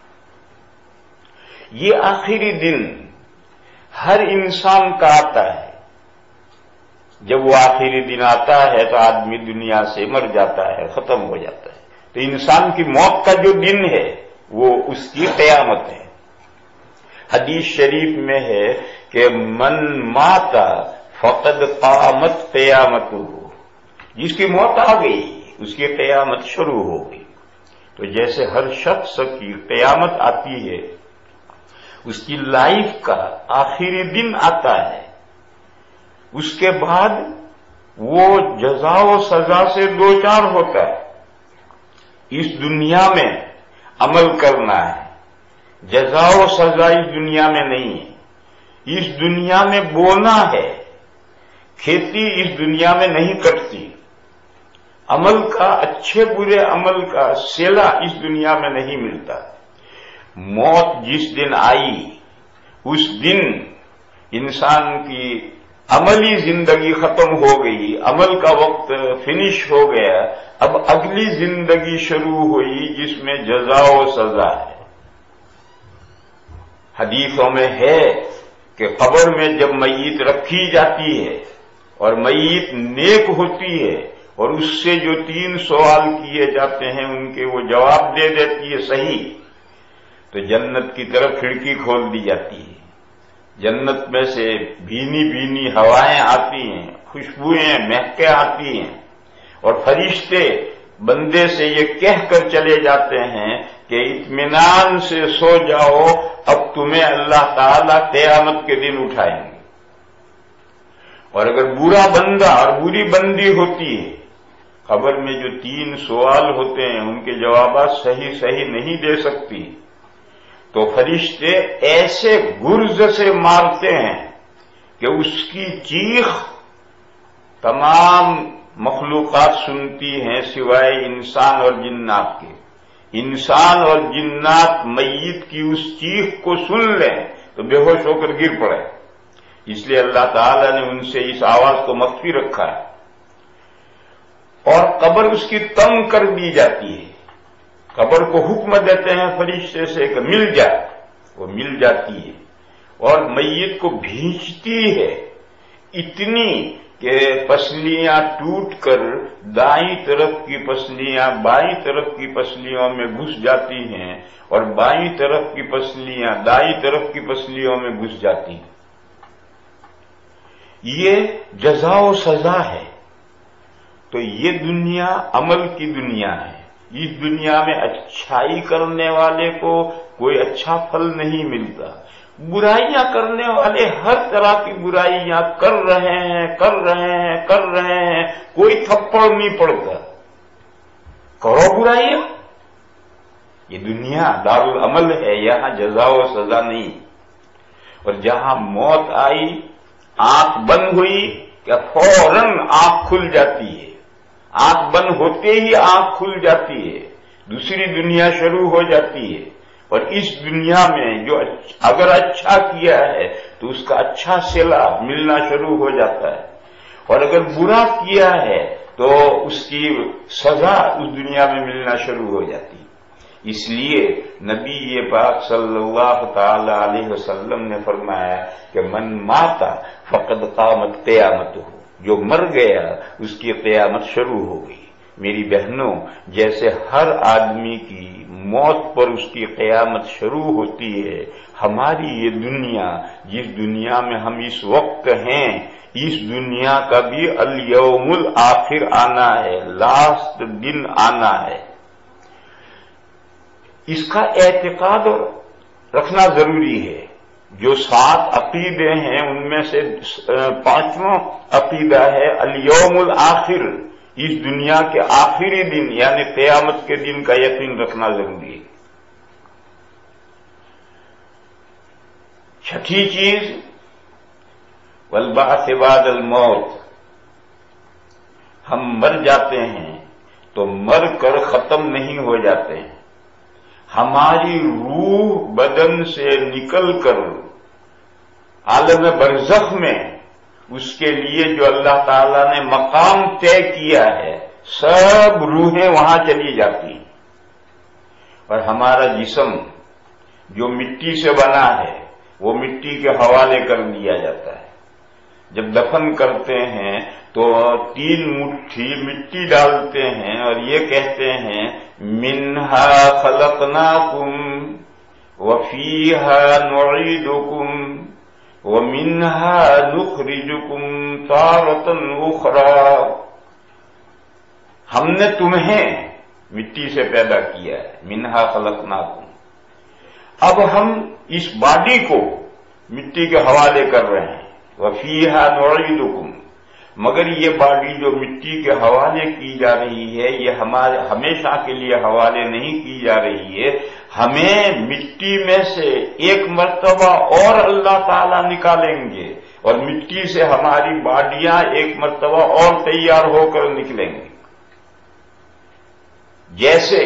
یہ آخری دن ہر انسان کا آتا ہے۔ جب وہ آخری دن آتا ہے تو آدمی دنیا سے مر جاتا ہے، ختم ہو جاتا ہے۔ تو انسان کی موت کا جو دن ہے وہ اس کی قیامت ہے۔ حدیث شریف میں ہے کہ من مات فقد قامت قیامتہ، جس کی موت آ گئی اس کی قیامت شروع ہو گئی۔ تو جیسے ہر شخص کی قیامت آتی ہے، اس کی لائف کا آخری دن آتا ہے، اس کے بعد وہ جزا و سزا سے دو چار ہوتا ہے۔ اس دنیا میں عمل کرنا ہے، جزا و سزا اس دنیا میں نہیں ہے۔ اس دنیا میں بونا ہے، کھیتی اس دنیا میں نہیں کٹتی۔ عمل کا، اچھے برے عمل کا صلہ اس دنیا میں نہیں ملتا۔ موت جس دن آئی اس دن انسان کی عملی زندگی ختم ہو گئی، عمل کا وقت فنش ہو گیا، اب اگلی زندگی شروع ہوئی جس میں جزا و سزا ہے۔ حدیثوں میں ہے کہ قبر میں جب میت رکھی جاتی ہے اور میت نیک ہوتی ہے اور اس سے جو تین سوال کیے جاتے ہیں ان کے وہ جواب دے دیتی ہے صحیح، تو جنت کی طرف کھڑکی کھول دی جاتی ہے۔ جنت میں سے بھینی بھینی ہوائیں آتی ہیں، خوشبوئیں مہکیں آتی ہیں، اور فرشتے بندے سے یہ کہہ کر چلے جاتے ہیں کہ اطمینان سے سو جاؤ، اب تمہیں اللہ تعالیٰ قیامت کے دن اٹھائیں گے۔ اور اگر برا بندہ اور بری بندی ہوتی ہے، قبر میں جو تین سوال ہوتے ہیں ان کے جوابات صحیح صحیح نہیں دے سکتی، تو فرشتے ایسے گرز سے مارتے ہیں کہ اس کی چیخ تمام مخلوقات سنتی ہیں سوائے انسان اور جنات کے۔ انسان اور جنات میت کی اس چیخ کو سن لیں تو بے ہوش ہو کر گر پڑے، اس لیے اللہ تعالیٰ نے ان سے اس آواز کو مخفی رکھا ہے۔ اور قبر اس کی تنگ کر دی جاتی ہے، قبر کو حکم دیتے ہیں فرشتے سے کہ مل جائے، وہ مل جاتی ہے، اور میت کو بھینچتی ہے اتنی کہ پسلیاں ٹوٹ کر دائیں طرف کی پسلیاں بائیں طرف کی پسلیوں میں گھس جاتی ہیں اور بائیں طرف کی پسلیاں دائیں طرف کی پسلیوں میں گھس جاتی ہیں۔ یہ جزا و سزا ہے۔ تو یہ دنیا عمل کی دنیا ہے۔ اس دنیا میں اچھائی کرنے والے کو کوئی اچھا پھل نہیں ملتا، برائیاں کرنے والے ہر طرح کی برائیاں کر رہے ہیں کر رہے ہیں کر رہے ہیں کوئی تھپڑ نہیں پڑتا۔ کرو برائیاں، یہ دنیا دارالعمل ہے، یہاں جزا و سزا نہیں۔ اور جہاں موت آئی، آنکھ بند ہوئی کہ فوراً آنکھ کھل جاتی ہے، آنکھ بند ہوتے ہی آنکھ کھل جاتی ہے، دوسری دنیا شروع ہو جاتی ہے۔ اور اس دنیا میں جو اگر اچھا کیا ہے تو اس کا اچھا صلہ ملنا شروع ہو جاتا ہے، اور اگر برا کیا ہے تو اس کی سزا اس دنیا میں ملنا شروع ہو جاتی ہے۔ اس لیے نبی پاک صلی اللہ تعالی علیہ وسلم نے فرمایا کہ من ماتا فقد قامت قیامتہ، جو مر گیا اس کی قیامت شروع ہو گئی۔ میری بہنوں، جیسے ہر آدمی کی موت پر اس کی قیامت شروع ہوتی ہے، ہماری یہ دنیا جس دنیا میں ہم اس وقت ہیں، اس دنیا کا بھی الیوم الآخر آنا ہے، لاسٹ دن آنا ہے۔ اس کا اعتقاد رکھنا ضروری ہے جو سات عقیدے ہیں ان میں سے پانچواں عقیدہ ہے الیوم الآخر، اس دنیا کے آخری دن یعنی قیامت کے دن کا یقین رکھنا ضروری ہے۔ چھٹی چیز والبعث بعد الموت، ہم مر جاتے ہیں تو مر کر ختم نہیں ہو جاتے ہیں، ہماری روح بدن سے نکل کر عالم برزخ میں اس کے لیے جو اللہ تعالیٰ نے مقام طے کیا ہے سب روحیں وہاں چلی جاتی ہیں، اور ہمارا جسم جو مٹی سے بنا ہے وہ مٹی کے حوالے کر دیا جاتا ہے۔ جب دفن کرتے ہیں تو تین مٹھی مٹی ڈالتے ہیں اور یہ کہتے ہیں منہا خلقناکم وفیہا نعیدکم ومنہا نخرجکم تارۃ اخری، ہم نے تمہیں مٹی سے پیدا کیا ہے، منہا خلقناکم، اب ہم اس باڈی کو مٹی کے حوالے کر رہے ہیں، وفیہا نعیدکم، مگر یہ باڈی جو مٹی کے حوالے کی جا رہی ہے یہ ہمارے ہمیشہ کے لیے حوالے نہیں کی جا رہی ہے، ہمیں مٹی میں سے ایک مرتبہ اور اللہ تعالیٰ نکالیں گے اور مٹی سے ہماری باڈیاں ایک مرتبہ اور تیار ہو کر نکلیں گی۔ جیسے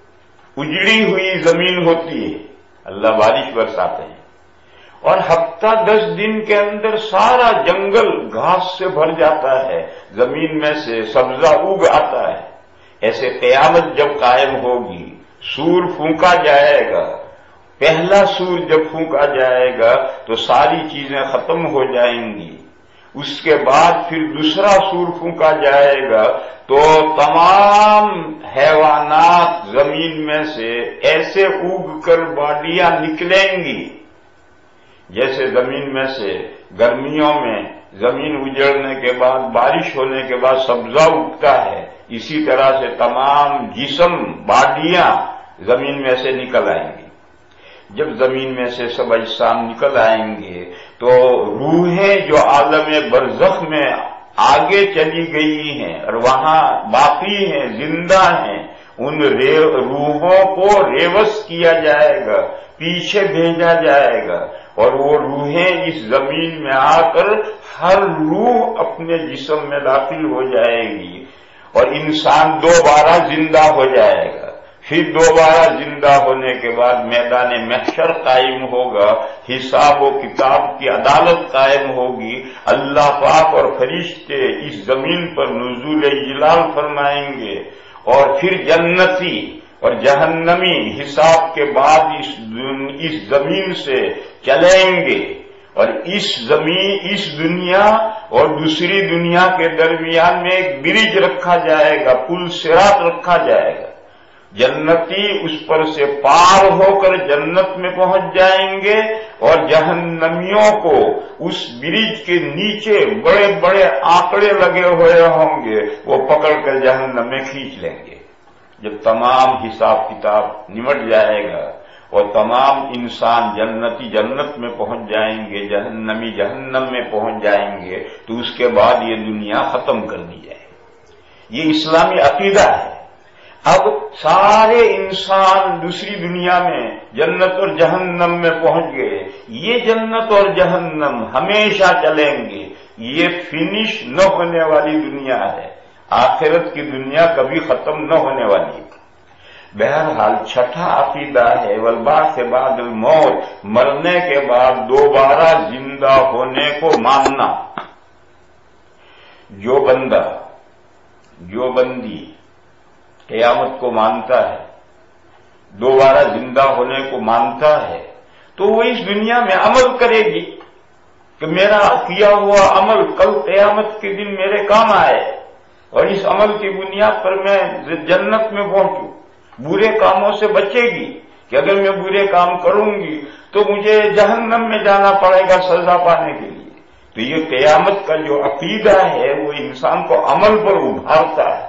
اجڑی ہوئی زمین ہوتی ہے، اللہ بارش برساتے ہیں اور ہفتہ دس دن کے اندر سارا جنگل گھاس سے بھر جاتا ہے، زمین میں سے سبزہ اگ آتا ہے، ایسے قیامت جب قائم ہوگی، سور پھونکا جائے گا، پہلا سور جب پھونکا جائے گا تو ساری چیزیں ختم ہو جائیں گی، اس کے بعد پھر دوسرا سور پھونکا جائے گا تو تمام حیوانات زمین میں سے ایسے اگ کر باڈیاں نکلیں گی جیسے زمین میں سے گرمیوں میں زمین اجڑنے کے بعد بارش ہونے کے بعد سبزہ اگتا ہے، اسی طرح سے تمام جسم باڈیاں زمین میں سے نکل آئیں گی۔ جب زمین میں سے سب اجسام نکل آئیں گے تو روحیں جو عالم برزخ میں آگے چلی گئی ہیں اور وہاں باقی ہیں، زندہ ہیں، ان روحوں کو ریوس کیا جائے گا، پیچھے بھیجا جائے گا، اور وہ روحیں اس زمین میں آ کر ہر روح اپنے جسم میں داخل ہو جائے گی اور انسان دوبارہ زندہ ہو جائے گا۔ پھر دوبارہ زندہ ہونے کے بعد میدان محشر قائم ہوگا، حساب و کتاب کی عدالت قائم ہوگی، اللہ پاک اور فرشتے اس زمین پر نزول جلال فرمائیں گے، اور پھر جنتی اور جہنمی حساب کے بعد اس اس زمین سے چلیں گے، اور اس زمین اس دنیا اور دوسری دنیا کے درمیان میں ایک برج رکھا جائے گا، پل صراط رکھا جائے گا، جنتی اس پر سے پار ہو کر جنت میں پہنچ جائیں گے اور جہنمیوں کو اس برج کے نیچے بڑے بڑے آنکڑے لگے ہوئے ہوں گے، وہ پکڑ کر جہنم میں کھینچ لیں گے۔ جب تمام حساب کتاب نمٹ جائے گا اور تمام انسان جنتی جنت میں پہنچ جائیں گے، جہنمی جہنم میں پہنچ جائیں گے، تو اس کے بعد یہ دنیا ختم کر دی جائے گی۔ یہ اسلامی عقیدہ ہے۔ اب سارے انسان دوسری دنیا میں جنت اور جہنم میں پہنچ گئے، یہ جنت اور جہنم ہمیشہ چلیں گے، یہ فنش نہ ہونے والی دنیا ہے، آخرت کی دنیا کبھی ختم نہ ہونے والی ہے۔ بہرحال چھٹا عقیدہ ہے والبعث بعد الموت، مرنے کے بعد دوبارہ زندہ ہونے کو ماننا۔ جو بندہ جو بندی قیامت کو مانتا ہے، دوبارہ زندہ ہونے کو مانتا ہے، تو وہ اس دنیا میں عمل کرے گی کہ میرا کیا ہوا عمل کل قیامت کے دن میرے کام آئے اور اس عمل کی بنیاد پر میں جنت میں پہنچوں۔ برے کاموں سے بچے گی کہ اگر میں برے کام کروں گی تو مجھے جہنم میں جانا پڑے گا سزا پانے کے لیے۔ تو یہ قیامت کا جو عقیدہ ہے وہ انسان کو عمل پر ابھارتا ہے،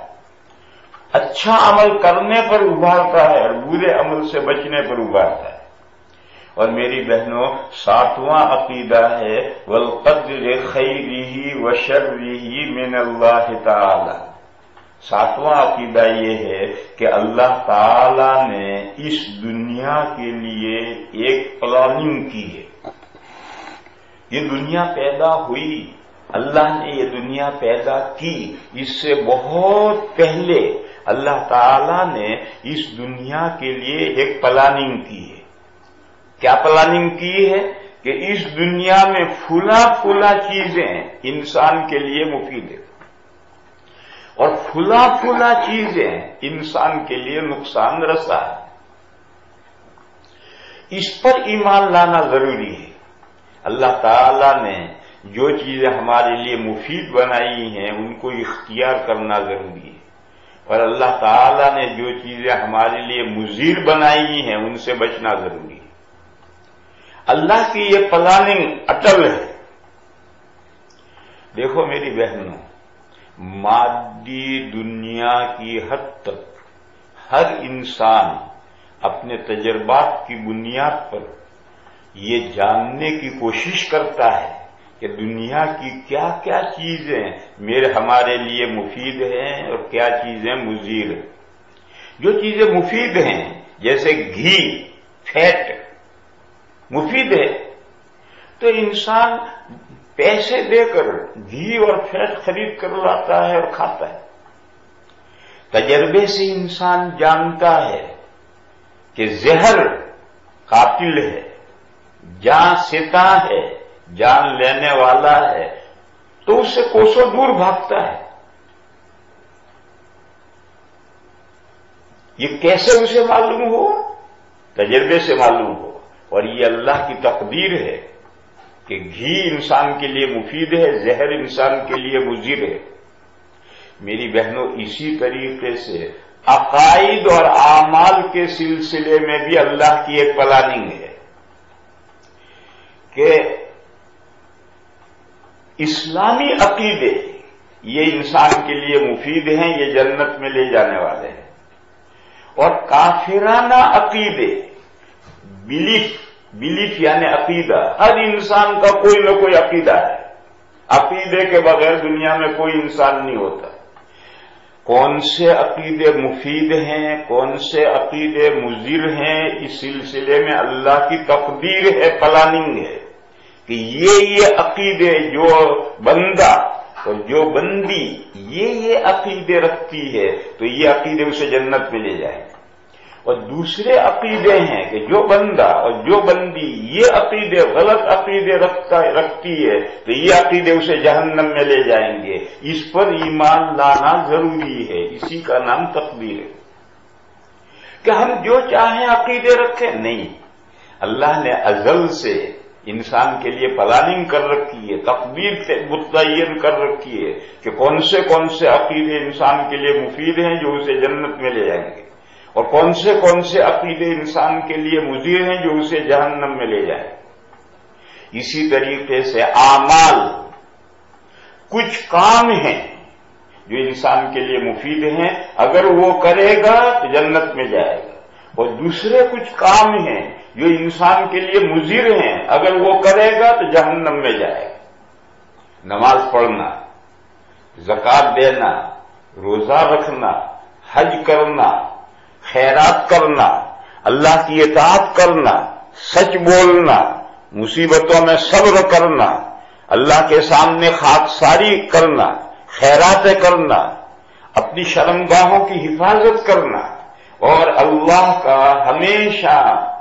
اچھا عمل کرنے پر ابھارتا ہے اور برے عمل سے بچنے پر ابھارتا ہے۔ اور میری بہنوں ساتواں عقیدہ ہے والقدر خیرہ وشرہ من اللہ تعالی. ساتواں عقیدہ یہ ہے کہ اللہ تعالی نے اس دنیا کے لیے ایک پلاننگ کی ہے. یہ دنیا پیدا ہوئی، اللہ نے یہ دنیا پیدا کی، اس سے بہت پہلے اللہ تعالی نے اس دنیا کے لیے ایک پلاننگ کی ہے. کیا پلاننگ کی ہے؟ کہ اس دنیا میں پھلا پھلا چیزیں انسان کے لیے مفید ہے اور پھلا پھلا چیزیں انسان کے لیے نقصان رسا ہے. اس پر ایمان لانا ضروری ہے. اللہ تعالی نے جو چیزیں ہمارے لیے مفید بنائی ہیں ان کو اختیار کرنا ضروری ہے، اور اللہ تعالی نے جو چیزیں ہمارے لیے مضر بنائی ہیں ان سے بچنا ضروری ہے. اللہ کی یہ پلاننگ اٹل ہے. دیکھو میری بہنوں، مادی دنیا کی حد تک ہر انسان اپنے تجربات کی بنیاد پر یہ جاننے کی کوشش کرتا ہے کہ دنیا کی کیا کیا چیزیں میرے ہمارے لیے مفید ہیں اور کیا چیزیں مضر ہیں. جو چیزیں مفید ہیں جیسے گھی، فیٹ مفید ہے تو انسان پیسے دے کر گھی اور فیٹ خرید کر لاتا ہے اور کھاتا ہے. تجربے سے انسان جانتا ہے کہ زہر قاتل ہے، جان ستا ہے، جان لینے والا ہے، تو اس سے کوسوں دور بھاگتا ہے. یہ کیسے اسے معلوم ہو؟ تجربے سے معلوم ہو. اور یہ اللہ کی تقدیر ہے کہ گھی انسان کے لیے مفید ہے، زہر انسان کے لیے مضر ہے. میری بہنوں، اسی طریقے سے عقائد اور اعمال کے سلسلے میں بھی اللہ کی ایک پلاننگ ہے کہ اسلامی عقیدے یہ انسان کے لیے مفید ہیں، یہ جنت میں لے جانے والے ہیں. اور کافرانہ عقیدے، بلیف بلیف یعنی عقیدہ، ہر انسان کا کوئی نہ کوئی عقیدہ ہے. عقیدے کے بغیر دنیا میں کوئی انسان نہیں ہوتا. کون سے عقیدے مفید ہیں، کون سے عقیدے مضر ہیں، اس سلسلے میں اللہ کی تقدیر ہے، پلاننگ ہے کہ یہ یہ عقیدے جو بندہ اور جو بندی یہ یہ عقیدے رکھتی ہے تو یہ عقیدے اسے جنت میں لے جائیں. اور دوسرے عقیدے ہیں کہ جو بندہ اور جو بندی یہ عقیدے غلط عقیدے رکھتا رکھتی ہے تو یہ عقیدے اسے جہنم میں لے جائیں گے. اس پر ایمان لانا ضروری ہے. اسی کا نام تقدیر ہے کہ ہم جو چاہیں عقیدے رکھیں. نہیں، اللہ نے ازل سے انسان کے لیے پلاننگ کر رکھی ہے، تقدیر سے متعین کر رکھی ہے کہ کون سے کون سے عقیدے انسان کے لیے مفید ہیں جو اسے جنت میں لے جائیں گے، اور کون سے کون سے عقیدے انسان کے لیے مضر ہیں جو اسے جہنم میں لے جائیں. اسی طریقے سے اعمال، کچھ کام ہیں جو انسان کے لیے مفید ہیں، اگر وہ کرے گا تو جنت میں جائے گا، اور دوسرے کچھ کام ہیں جو انسان کے لیے مضر ہیں، اگر وہ کرے گا تو جہنم میں جائے گا. نماز پڑھنا، زکوٰۃ دینا، روزہ رکھنا، حج کرنا، خیرات کرنا، اللہ کی اطاعت کرنا، سچ بولنا، مصیبتوں میں صبر کرنا، اللہ کے سامنے خاکساری کرنا، خیراتیں کرنا، اپنی شرمگاہوں کی حفاظت کرنا، اور اللہ کا ہمیشہ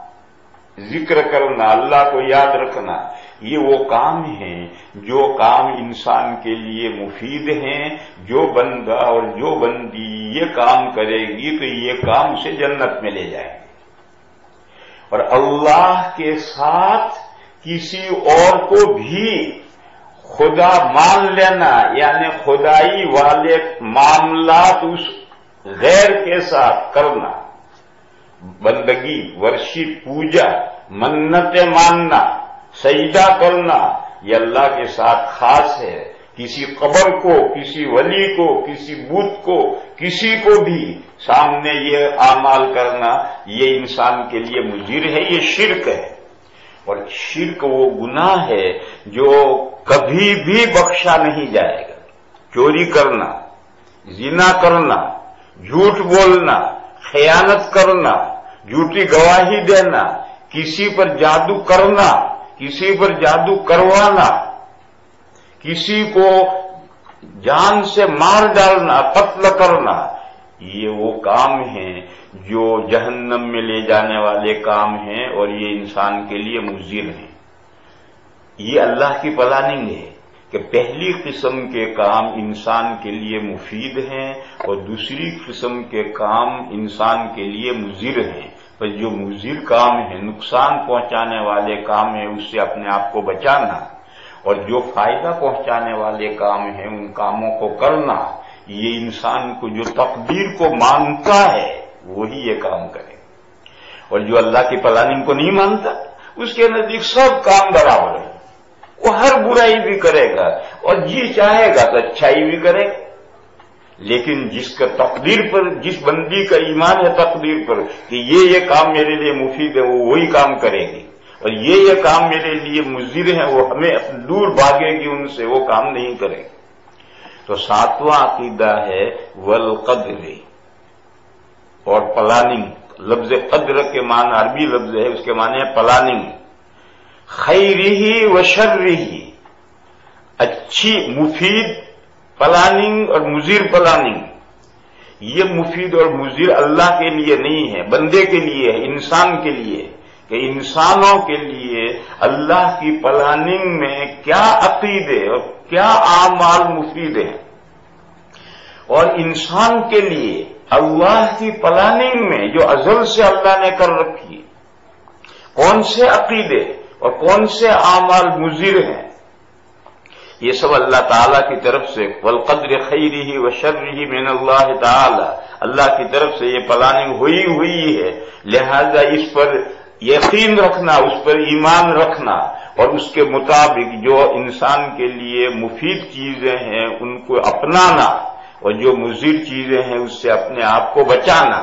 ذکر کرنا، اللہ کو یاد رکھنا. یہ وہ کام ہیں جو کام انسان کے لیے مفید ہیں. جو بندہ اور جو بندی یہ کام کرے گی تو یہ کام اسے جنت میں لے جائے گی. اور اللہ کے ساتھ کسی اور کو بھی خدا مان لینا، یعنی خدائی والے معاملات اس غیر کے ساتھ کرنا، بندگی، ورشپ، پوجا، منتیں ماننا، سجدہ کرنا، یہ اللہ کے ساتھ خاص ہے. کسی قبر کو، کسی ولی کو، کسی بت کو، کسی کو بھی سامنے یہ اعمال کرنا یہ انسان کے لیے مضر ہے، یہ شرک ہے. اور شرک وہ گناہ ہے جو کبھی بھی بخشا نہیں جائے گا۔ چوری کرنا، زنا کرنا، جھوٹ بولنا، خیانت کرنا، جھوٹی گواہی دینا، کسی پر جادو کرنا، کسی پر جادو کروانا، کسی کو جان سے مار ڈالنا، قتل کرنا، یہ وہ کام ہیں جو جہنم میں لے جانے والے کام ہیں اور یہ انسان کے لیے مضر ہیں۔ یہ اللہ کی پلاننگ ہے کہ پہلی قسم کے کام انسان کے لیے مفید ہیں اور دوسری قسم کے کام انسان کے لیے مضر ہیں۔ پر جو مضر کام ہے، نقصان پہنچانے والے کام ہیں، اس سے اپنے آپ کو بچانا، اور جو فائدہ پہنچانے والے کام ہیں ان کاموں کو کرنا، یہ انسان کو جو تقدیر کو مانتا ہے وہی یہ کام کرے، اور جو اللہ کی پلاننگ کو نہیں مانتا اس کے نزدیک سب کام برابر ہے، وہ ہر برائی بھی کرے گا اور جی چاہے گا تو اچھائی بھی کرے گا۔ لیکن جس کا تقدیر پر، جس بندی کا ایمان ہے تقدیر پر کہ یہ یہ کام میرے لیے مفید ہے، وہ وہی کام کرے گی، اور یہ یہ کام میرے لیے مضر ہے وہ ہمیں دور بھاگے گی، ان سے وہ کام نہیں کرے گی۔ تو ساتواں عقیدہ ہے والقدر، اور پلاننگ۔ لفظ قدر کے معنی عربی لفظ ہے، اس کے معنی ہے پلاننگ۔ خیرہ و شرہ، اچھی مفید پلاننگ اور مضر پلاننگ۔ یہ مفید اور مضر اللہ کے لیے نہیں ہے، بندے کے لیے ہے، انسان کے لیے، کہ انسانوں کے لیے اللہ کی پلاننگ میں کیا عقیدے اور کیا اعمال مفید ہیں، اور انسان کے لیے اللہ کی پلاننگ میں جو ازل سے اللہ نے کر رکھی ہے کون سے عقیدے اور کون سے اعمال مضر ہیں، یہ سب اللہ تعالیٰ کی طرف سے والقدر خیرہ و شرہ من اللہ تعالی، اللہ کی طرف سے یہ پلاننگ ہوئی ہوئی ہے، لہذا اس پر یقین رکھنا، اس پر ایمان رکھنا، اور اس کے مطابق جو انسان کے لیے مفید چیزیں ہیں ان کو اپنانا، اور جو مضر چیزیں ہیں اس سے اپنے آپ کو بچانا،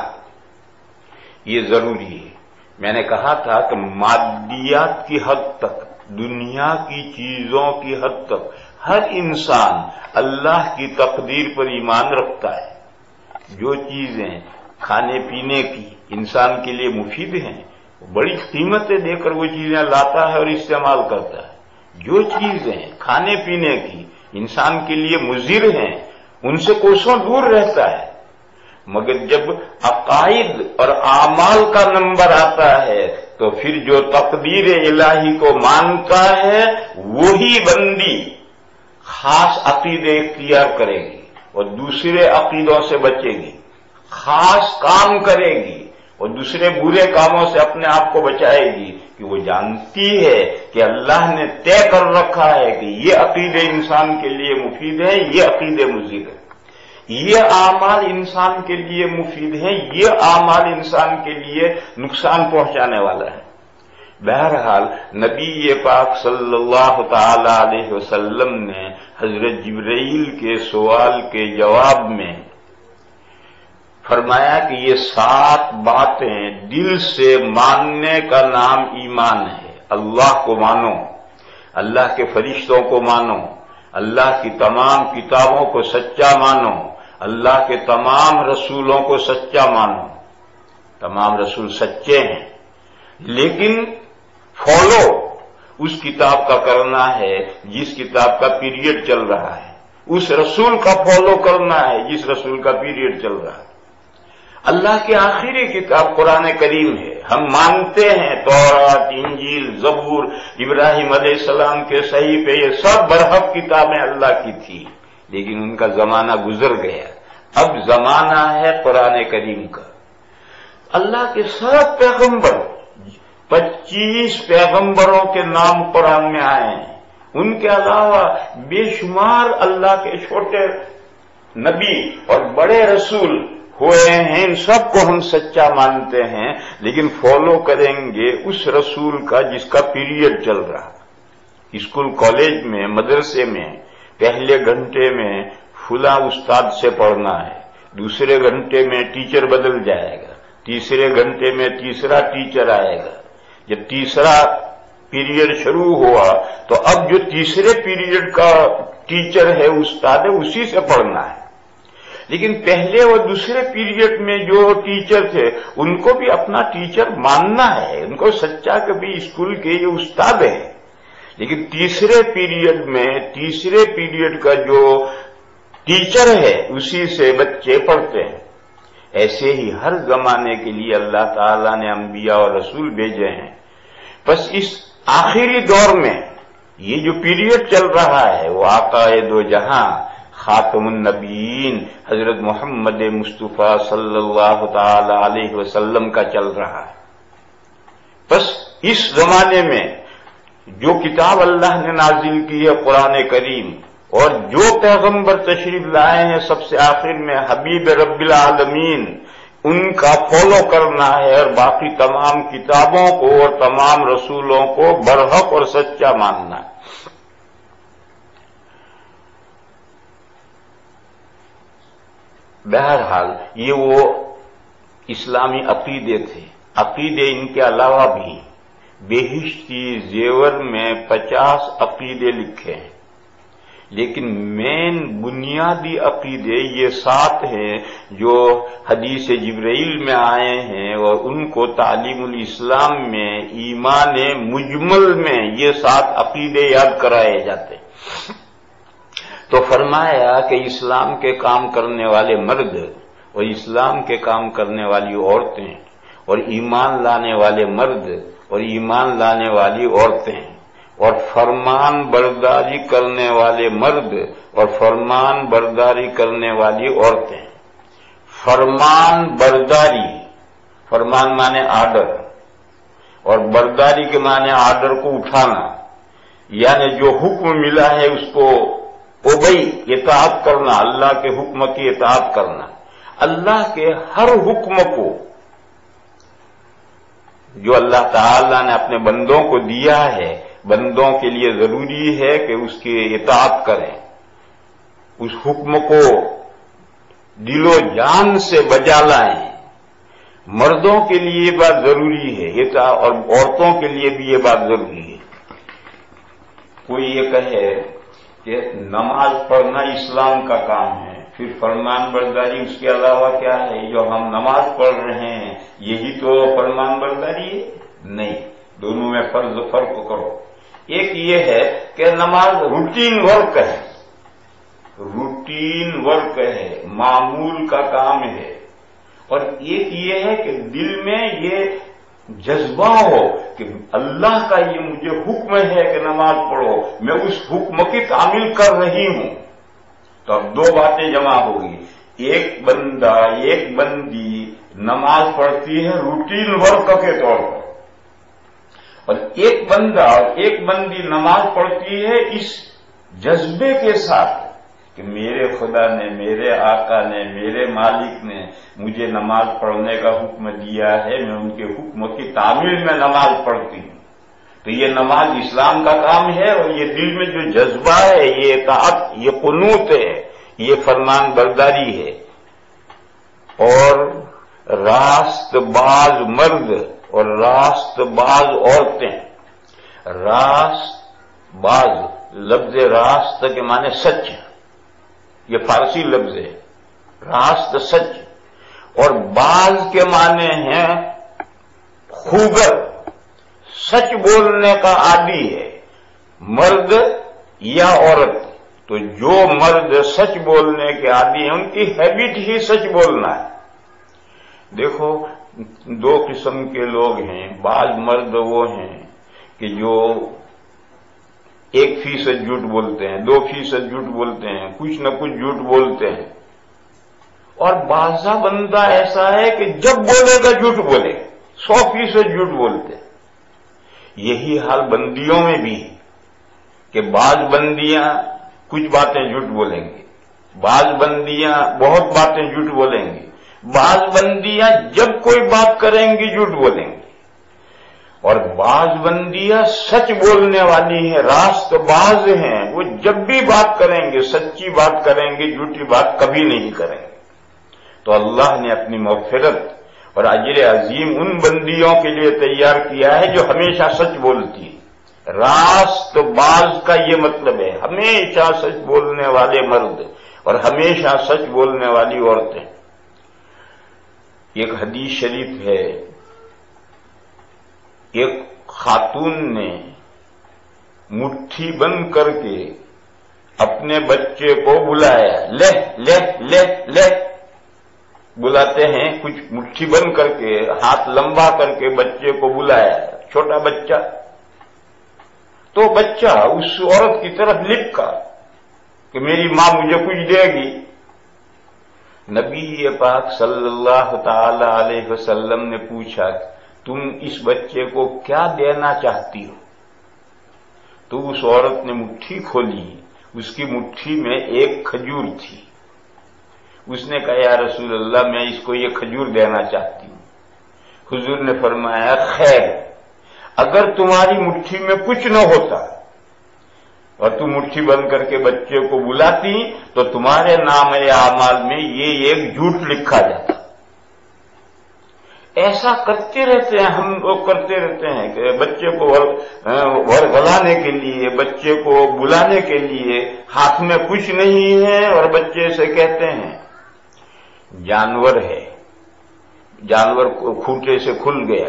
یہ ضروری ہے۔ میں نے کہا تھا کہ مادیات کی حد تک، دنیا کی چیزوں کی حد تک ہر انسان اللہ کی تقدیر پر ایمان رکھتا ہے۔ جو چیزیں کھانے پینے کی انسان کے لیے مفید ہیں، بڑی قیمتیں دے کر وہ چیزیں لاتا ہے اور استعمال کرتا ہے۔ جو چیزیں کھانے پینے کی انسان کے لیے مضر ہیں ان سے کوسوں دور رہتا ہے، مگر جب عقائد اور اعمال کا نمبر آتا ہے تو پھر جو تقدیر الہی کو مانتا ہے وہی بندی خاص عقیدے اختیار کرے گی اور دوسرے عقیدوں سے بچے گی، خاص کام کرے گی اور دوسرے برے کاموں سے اپنے آپ کو بچائے گی، کہ وہ جانتی ہے کہ اللہ نے طے کر رکھا ہے کہ یہ عقیدے انسان کے لیے مفید ہیں، یہ عقیدے مضر ہیں، یہ اعمال انسان کے لیے مفید ہیں، یہ اعمال انسان کے لیے نقصان پہنچانے والا ہے۔ بہرحال نبی پاک صلی اللہ تعالی علیہ وسلم نے حضرت جبرائیل کے سوال کے جواب میں فرمایا کہ یہ سات باتیں دل سے ماننے کا نام ایمان ہے۔ اللہ کو مانو، اللہ کے فرشتوں کو مانو، اللہ کی تمام کتابوں کو سچا مانو، اللہ کے تمام رسولوں کو سچا مانو۔ تمام رسول سچے ہیں، لیکن فالو اس کتاب کا کرنا ہے جس کتاب کا پیریڈ چل رہا ہے، اس رسول کا فالو کرنا ہے جس رسول کا پیریڈ چل رہا ہے۔ اللہ کی آخری کتاب قرآن کریم ہے، ہم مانتے ہیں تورات، انجیل، زبور، ابراہیم علیہ السلام کے صحیفے، یہ سب برحق کتابیں اللہ کی تھی، لیکن ان کا زمانہ گزر گیا، اب زمانہ ہے قرآن کریم کا۔ اللہ کے سب پیغمبر، پچیس پیغمبروں کے نام قرآن میں آئے ہیں، ان کے علاوہ بے شمار اللہ کے چھوٹے نبی اور بڑے رسول ہوئے ہیں، ان سب کو ہم سچا مانتے ہیں، لیکن فالو کریں گے اس رسول کا جس کا پیریڈ چل رہا۔ اسکول کالج میں، مدرسے میں پہلے گھنٹے میں فلاں استاد سے پڑھنا ہے، دوسرے گھنٹے میں ٹیچر بدل جائے گا، تیسرے گھنٹے میں تیسرا ٹیچر آئے گا، جب تیسرا پیریڈ شروع ہوا تو اب جو تیسرے پیریڈ کا ٹیچر ہے، استاد ہے، اسی سے پڑھنا ہے. لیکن پہلے اور دوسرے پیریڈ میں جو ٹیچر تھے ان کو بھی اپنا ٹیچر ماننا ہے، ان کو سچا کہ بھی اسکول کے یہ استاد ہے. لیکن تیسرے پیریڈ میں تیسرے پیریڈ کا جو ٹیچر ہے اسی سے بچے پڑھتے ہیں. ایسے ہی ہر زمانے کے لیے اللہ تعالیٰ نے انبیاء اور رسول بھیجے ہیں. بس اس آخری دور میں یہ جو پیریڈ چل رہا ہے وہ آقا دو جہاں خاتم النبیین حضرت محمد مصطفیٰ صلی اللہ تعالی علیہ وسلم کا چل رہا ہے. بس اس زمانے میں جو کتاب اللہ نے نازل کی ہے قرآن کریم، اور جو پیغمبر تشریف لائے ہیں سب سے آخر میں حبیب رب العالمین، ان کا فالو کرنا ہے اور باقی تمام کتابوں کو اور تمام رسولوں کو برحق اور سچا ماننا ہے. بہرحال یہ وہ اسلامی عقیدے تھے. عقیدے ان کے علاوہ بھی بہشتی زیور میں پچاس عقیدے لکھے ہیں، لیکن مین بنیادی عقیدے یہ سات ہیں جو حدیث جبرائیل میں آئے ہیں، اور ان کو تعلیم الاسلام میں ایمان مجمل میں یہ سات عقیدے یاد کرائے جاتے ہیں. تو فرمایا کہ اسلام کے کام کرنے والے مرد اور اسلام کے کام کرنے والی عورتیں، اور ایمان لانے والے مرد اور ایمان لانے والی عورتیں، اور فرمان برداری کرنے والے مرد اور فرمان برداری کرنے والی عورتیں. فرمان برداری، فرمان مانے آرڈر، اور برداری کے مانے آرڈر کو اٹھانا، یعنی جو حکم ملا ہے اس کو اوبئی اطاعت کرنا، اللہ کے حکم کی اطاعت کرنا. اللہ کے ہر حکم کو جو اللہ تعالیٰ نے اپنے بندوں کو دیا ہے، بندوں کے لیے ضروری ہے کہ اس کی اطاعت کریں، اس حکم کو دل و جان سے بجا لائیں. مردوں کے لیے یہ بات ضروری ہے اور عورتوں کے لیے بھی یہ بات ضروری ہے. کوئی یہ کہے کہ نماز پڑھنا اسلام کا کام ہے، پھر فرمان برداری اس کے علاوہ کیا ہے؟ جو ہم نماز پڑھ رہے ہیں یہی تو فرمان برداری ہے؟ نہیں، دونوں میں فرض فرق کرو. ایک یہ ہے کہ نماز روٹین ورک ہے، روٹین ورک ہے، معمول کا کام ہے. اور ایک یہ ہے کہ دل میں یہ جذبہ ہو کہ اللہ کا یہ مجھے حکم ہے کہ نماز پڑھو، میں اس حکم کی تعمیل کر رہی ہوں. تو اب دو باتیں جمع ہوگی. ایک بندہ ایک بندی نماز پڑھتی ہے روٹین ورک کے طور پر، اور ایک بندہ اور ایک بندی نماز پڑھتی ہے اس جذبے کے ساتھ کہ میرے خدا نے، میرے آقا نے، میرے مالک نے مجھے نماز پڑھنے کا حکم دیا ہے، میں ان کے حکم کی تعمیل میں نماز پڑھتی ہوں. تو یہ نماز اسلام کا کام ہے، اور یہ دل میں جو جذبہ ہے، یہ اطاعت، یہ قنوت ہے، یہ فرمان برداری ہے. اور راست باز مرد اور راست باز عورتیں. راست باز لفظ راست کے معنی سچ، یہ فارسی لفظ ہے، راست سچ. اور باز کے معنی ہیں خوگر، سچ بولنے کا عادی ہے، مرد یا عورت. تو جو مرد سچ بولنے کے عادی ہیں ان کی ہیبٹ ہی سچ بولنا ہے. دیکھو دو قسم کے لوگ ہیں. بعض مرد وہ ہیں کہ جو ایک فیصد جھوٹ بولتے ہیں، دو فیصد جھوٹ بولتے ہیں، کچھ نہ کچھ جھوٹ بولتے ہیں. اور بعضا بندہ ایسا ہے کہ جب بولے گا جھوٹ بولے، سو فیصد جھوٹ بولتے ہیں. یہی حال بندیوں میں بھی ہے کہ بعض بندیاں کچھ باتیں جھوٹ بولیں گی، بعض بندیاں بہت باتیں جھوٹ بولیں گی، بعض بندیاں جب کوئی بات کریں گی جھوٹ بولیں گی، اور بعض بندیاں سچ بولنے والی ہیں، راست باز ہیں. وہ جب بھی بات کریں گے سچی بات کریں گے، جھوٹی بات کبھی نہیں کریں گے. تو اللہ نے اپنی مغفرت اور اجر عظیم ان بندیوں کے لیے تیار کیا ہے جو ہمیشہ سچ بولتی ہیں. راست باز کا یہ مطلب ہے، ہمیشہ سچ بولنے والے مرد اور ہمیشہ سچ بولنے والی عورتیں۔ ایک حدیث شریف ہے، ایک خاتون نے مٹھی بند کر کے اپنے بچے کو بلایا، لے لے لے لے بلاتے ہیں، کچھ مٹھی بند کر کے ہاتھ لمبا کر کے بچے کو بلایا، چھوٹا بچہ، تو بچہ اس عورت کی طرف لپکا کہ میری ماں مجھے کچھ دے گی۔ نبی پاک صلی اللہ تعالی علیہ وسلم نے پوچھا تم اس بچے کو کیا دینا چاہتی ہو؟ تو اس عورت نے مٹھی کھولی، اس کی مٹھی میں ایک کھجور تھی۔ اس نے کہا یا رسول اللہ میں اس کو یہ کھجور دینا چاہتی ہوں۔ حضور نے فرمایا خیر، اگر تمہاری مٹھی میں کچھ نہ ہوتا اور تم مٹھی بند کر کے بچے کو بلاتی تو تمہارے نام اعمال میں یہ ایک جھوٹ لکھا جاتا۔ ایسا کرتے رہتے ہیں ہم لوگ، کرتے رہتے ہیں کہ بچے کو ورگلانے کے لیے، بچے کو بلانے کے لیے ہاتھ میں کچھ نہیں ہے اور بچے سے کہتے ہیں جانور ہے، جانور کھوٹے سے کھل گیا،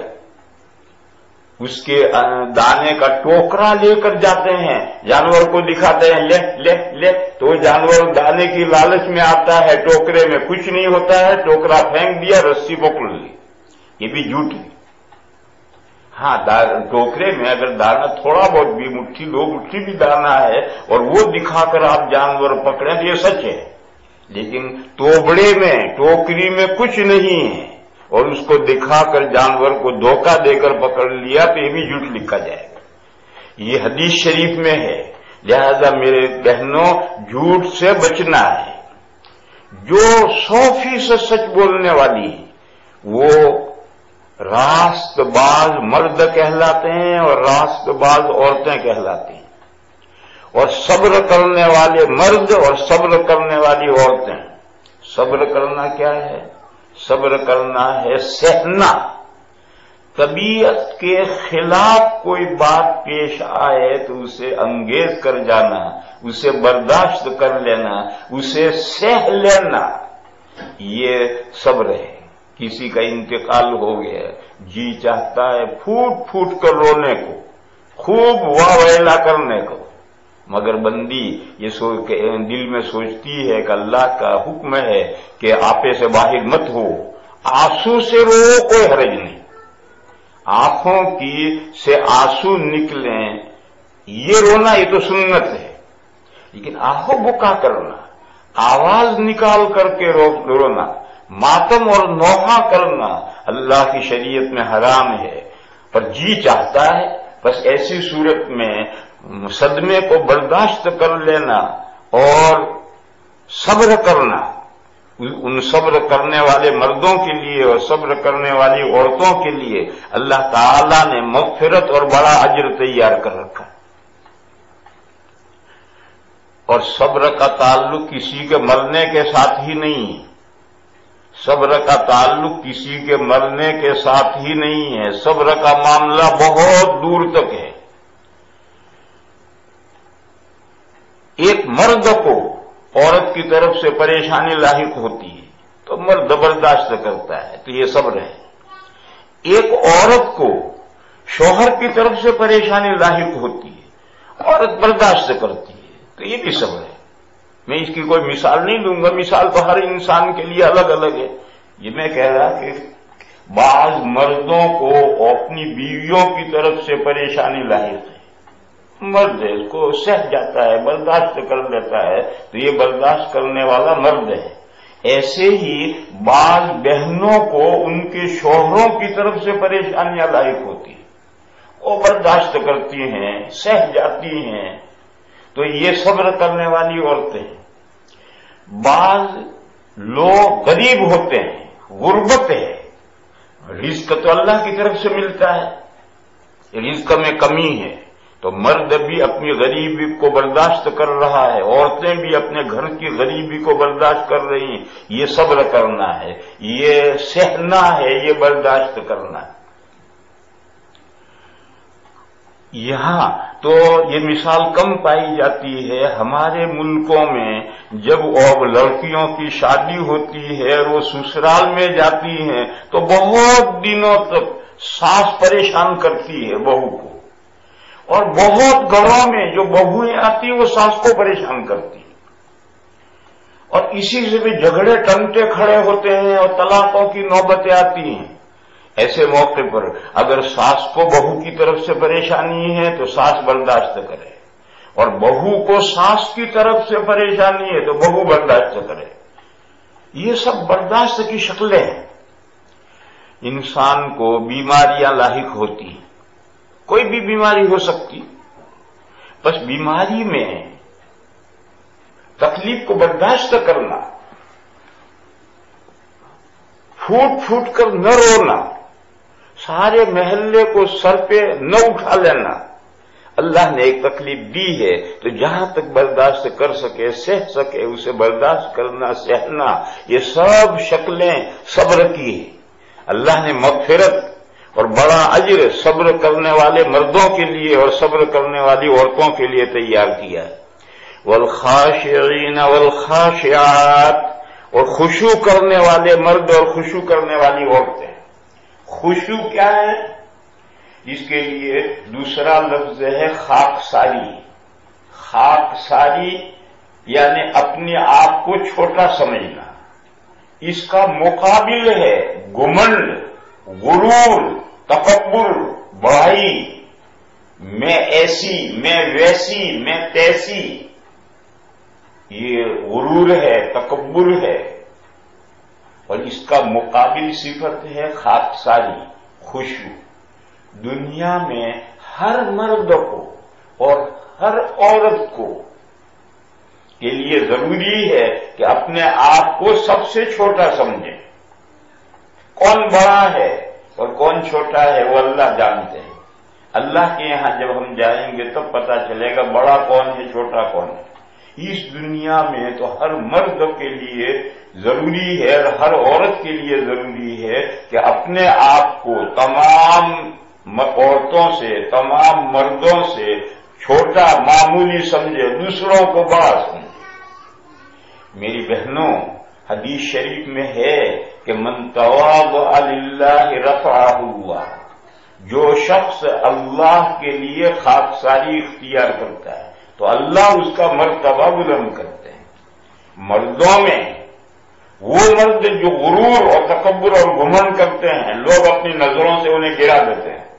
اس کے دانے کا ٹوکرا لے کر جاتے ہیں، جانور کو دکھاتے ہیں لے لے لے، تو جانور دانے کی لالچ میں آتا ہے، ٹوکرے میں کچھ نہیں ہوتا ہے، ٹوکرا پھینک دیا، رسی پکڑ لی، یہ بھی جھوٹ ہے۔ ہاں ٹوکرے میں اگر دانا تھوڑا بہت بھی، مٹھی دو مٹھی بھی دانا ہے اور وہ دکھا کر آپ جانور پکڑیں تو یہ سچ ہے، لیکن توبڑے میں، ٹوکری میں کچھ نہیں ہے اور اس کو دکھا کر جانور کو دھوکہ دے کر پکڑ لیا تو یہ بھی جھوٹ لکھا جائے گا۔ یہ حدیث شریف میں ہے، لہذا میرے بہنوں جھوٹ سے بچنا ہے۔ جو سو فیصد سچ بولنے والی ہے وہ راست باز مرد کہلاتے ہیں اور راست باز عورتیں کہلاتی ہیں، اور صبر کرنے والے مرد اور صبر کرنے والی عورتیں۔ صبر کرنا کیا ہے؟ صبر کرنا ہے سہنا، طبیعت کے خلاف کوئی بات پیش آئے تو اسے انگیز کر جانا، اسے برداشت کر لینا، اسے سہ لینا، یہ صبر ہے۔ کسی کا انتقال ہو گیا، جی چاہتا ہے پھوٹ پھوٹ کر رونے کو، خوب واہ ویلا کرنے کو، مگر بندی یہ سوچ کے دل میں سوچتی ہے کہ اللہ کا حکم ہے کہ آپے سے باہر مت ہو، آنسو سے رو کوئی حرج نہیں، آنکھوں کی سے آنسو نکلیں یہ رونا یہ تو سنت ہے، لیکن آہو بکا کرنا، آواز نکال کر کے رونا، ماتم اور نوحہ کرنا اللہ کی شریعت میں حرام ہے، پر جی چاہتا ہے بس ایسی صورت میں صدمے کو برداشت کر لینا اور صبر کرنا۔ ان صبر کرنے والے مردوں کے لیے اور صبر کرنے والی عورتوں کے لیے اللہ تعالی نے مغفرت اور بڑا اجر تیار کر رکھا۔ اور صبر کا تعلق کسی کے مرنے کے ساتھ ہی نہیں ہے، صبر کا تعلق کسی کے مرنے کے ساتھ ہی نہیں ہے، صبر کا معاملہ بہت دور تک ہے۔ ایک مرد کو عورت کی طرف سے پریشانی لاحق ہوتی ہے تو مرد برداشت کرتا ہے تو یہ صبر ہے۔ ایک عورت کو شوہر کی طرف سے پریشانی لاحق ہوتی ہے، عورت برداشت کرتی ہے تو یہ بھی صبر ہے۔ میں اس کی کوئی مثال نہیں دوں گا، مثال تو ہر انسان کے لیے الگ الگ ہے۔ یہ میں کہہ رہا کہ بعض مردوں کو اپنی بیویوں کی طرف سے پریشانی لاحق ہے، مرد ہے، اس کو سہ جاتا ہے، برداشت کر لیتا ہے تو یہ برداشت کرنے والا مرد ہے۔ ایسے ہی بعض بہنوں کو ان کے شوہروں کی طرف سے پریشانیاں لاحق ہوتی ہیں، وہ برداشت کرتی ہیں، سہ جاتی ہیں، تو یہ صبر کرنے والی عورتیں ہیں۔ بعض لوگ غریب ہوتے ہیں، غربت ہے، رزق تو اللہ کی طرف سے ملتا ہے، رزق میں کمی ہے تو مرد بھی اپنی غریبی کو برداشت کر رہا ہے، عورتیں بھی اپنے گھر کی غریبی کو برداشت کر رہی ہیں، یہ صبر کرنا ہے، یہ سہنا ہے، یہ برداشت کرنا ہے۔ یہاں تو یہ مثال کم پائی جاتی ہے. ہمارے ملکوں میں جب اب لڑکیوں کی شادی ہوتی ہے اور وہ سسرال میں جاتی ہیں تو بہت دنوں تک ساس پریشان کرتی ہے بہو کو, اور بہت گھروں میں جو بہویں آتی ہیں وہ ساس کو پریشان کرتی ہیں, اور اسی سے بھی جھگڑے ٹنٹے کھڑے ہوتے ہیں اور طلاقوں کی نوبتیں آتی ہیں. ایسے موقع پر اگر ساس کو بہو کی طرف سے پریشانی ہے تو ساس برداشت کرے, اور بہو کو ساس کی طرف سے پریشانی ہے تو بہو برداشت کرے. یہ سب برداشت کی شکلیں ہیں. انسان کو بیماریاں لاحق ہوتی ہیں, کوئی بھی بیماری ہو سکتی, بس بیماری میں تکلیف کو برداشت کرنا, پھوٹ پھوٹ کر نہ رونا, سارے محلے کو سر پہ نہ اٹھا لینا. اللہ نے ایک تکلیف دی ہے تو جہاں تک برداشت کر سکے سہ سکے اسے برداشت کرنا سہنا, یہ سب شکلیں صبر کی ہیں. اللہ نے مغفرت اور بڑا اجر صبر کرنے والے مردوں کے لیے اور صبر کرنے والی عورتوں کے لیے تیار کیا ہے. والخاشعین والخاشعات, اور خشوع کرنے والے مرد اور خشوع کرنے والی عورتیں. خشوع کیا ہے؟ اس کے لیے دوسرا لفظ ہے خاکساری. خاکساری یعنی اپنے آپ کو چھوٹا سمجھنا. اس کا مقابل ہے گمنڈ, غرور, تکبر, بڑائی. میں ایسی, میں ویسی, میں تیسی, یہ غرور ہے, تکبر ہے. اور اس کا مقابل صفت ہے خاکساری, خشوع. دنیا میں ہر مرد کو اور ہر عورت کو کے لیے ضروری ہے کہ اپنے آپ کو سب سے چھوٹا سمجھیں. کون بڑا ہے اور کون چھوٹا ہے وہ اللہ جانتے ہیں. اللہ کے یہاں جب ہم جائیں گے تب پتہ چلے گا بڑا کون ہے چھوٹا کون ہے. اس دنیا میں تو ہر مرد کے لیے ضروری ہے اور ہر عورت کے لیے ضروری ہے کہ اپنے آپ کو تمام عورتوں سے, تمام مردوں سے چھوٹا معمولی سمجھے, دوسروں کو بڑا سمجھے. میری بہنوں, حدیث شریف میں ہے کہ من تواضع للہ رفعہ اللہ, جو شخص اللہ کے لیے خاکساری اختیار کرتا ہے تو اللہ اس کا مرتبہ بلند کرتے ہیں. مردوں میں وہ مرد جو غرور اور تکبر اور گھمنڈ کرتے ہیں, لوگ اپنی نظروں سے انہیں گرا دیتے ہیں.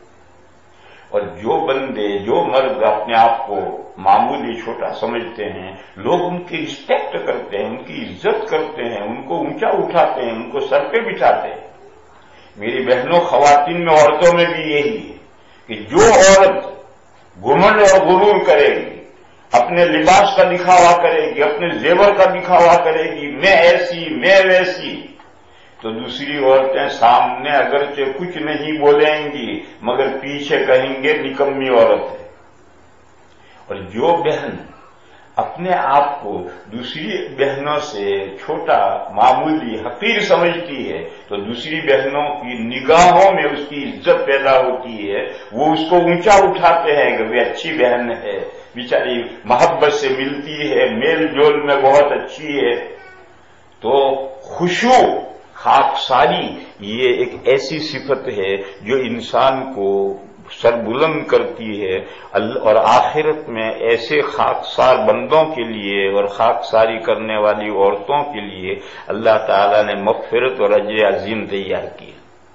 اور جو بندے, جو مرد اپنے آپ کو معمولی چھوٹا سمجھتے ہیں, لوگ ان کی رسپیکٹ کرتے ہیں, ان کی عزت کرتے ہیں, ان کو اونچا اٹھاتے ہیں, ان کو سر پہ بٹھاتے ہیں. میری بہنوں, خواتین میں, عورتوں میں بھی یہی ہے کہ جو عورت گھمنڈ اور غرور کرے گی, اپنے لباس کا دکھاوا کرے گی, اپنے زیور کا دکھاوا کرے گی, میں ایسی میں ویسی, تو دوسری عورتیں سامنے اگرچہ کچھ نہیں بولیں گی مگر پیچھے کہیں گے نکمی عورت ہے. اور جو بہن اپنے آپ کو دوسری بہنوں سے چھوٹا, معمولی, حقیر سمجھتی ہے تو دوسری بہنوں کی نگاہوں میں اس کی عزت پیدا ہوتی ہے. وہ اس کو اونچا اٹھاتے ہیں کہ وہ اچھی بہن ہے, بیچاری محبت سے ملتی ہے, میل جول میں بہت اچھی ہے. تو خشوع, خاکساری, یہ ایک ایسی صفت ہے جو انسان کو سر بلند کرتی ہے. اور آخرت میں ایسے خاکسار بندوں کے لیے اور خاکساری کرنے والی عورتوں کے لیے اللہ تعالیٰ نے مغفرت اور اجر عظیم تیار کی.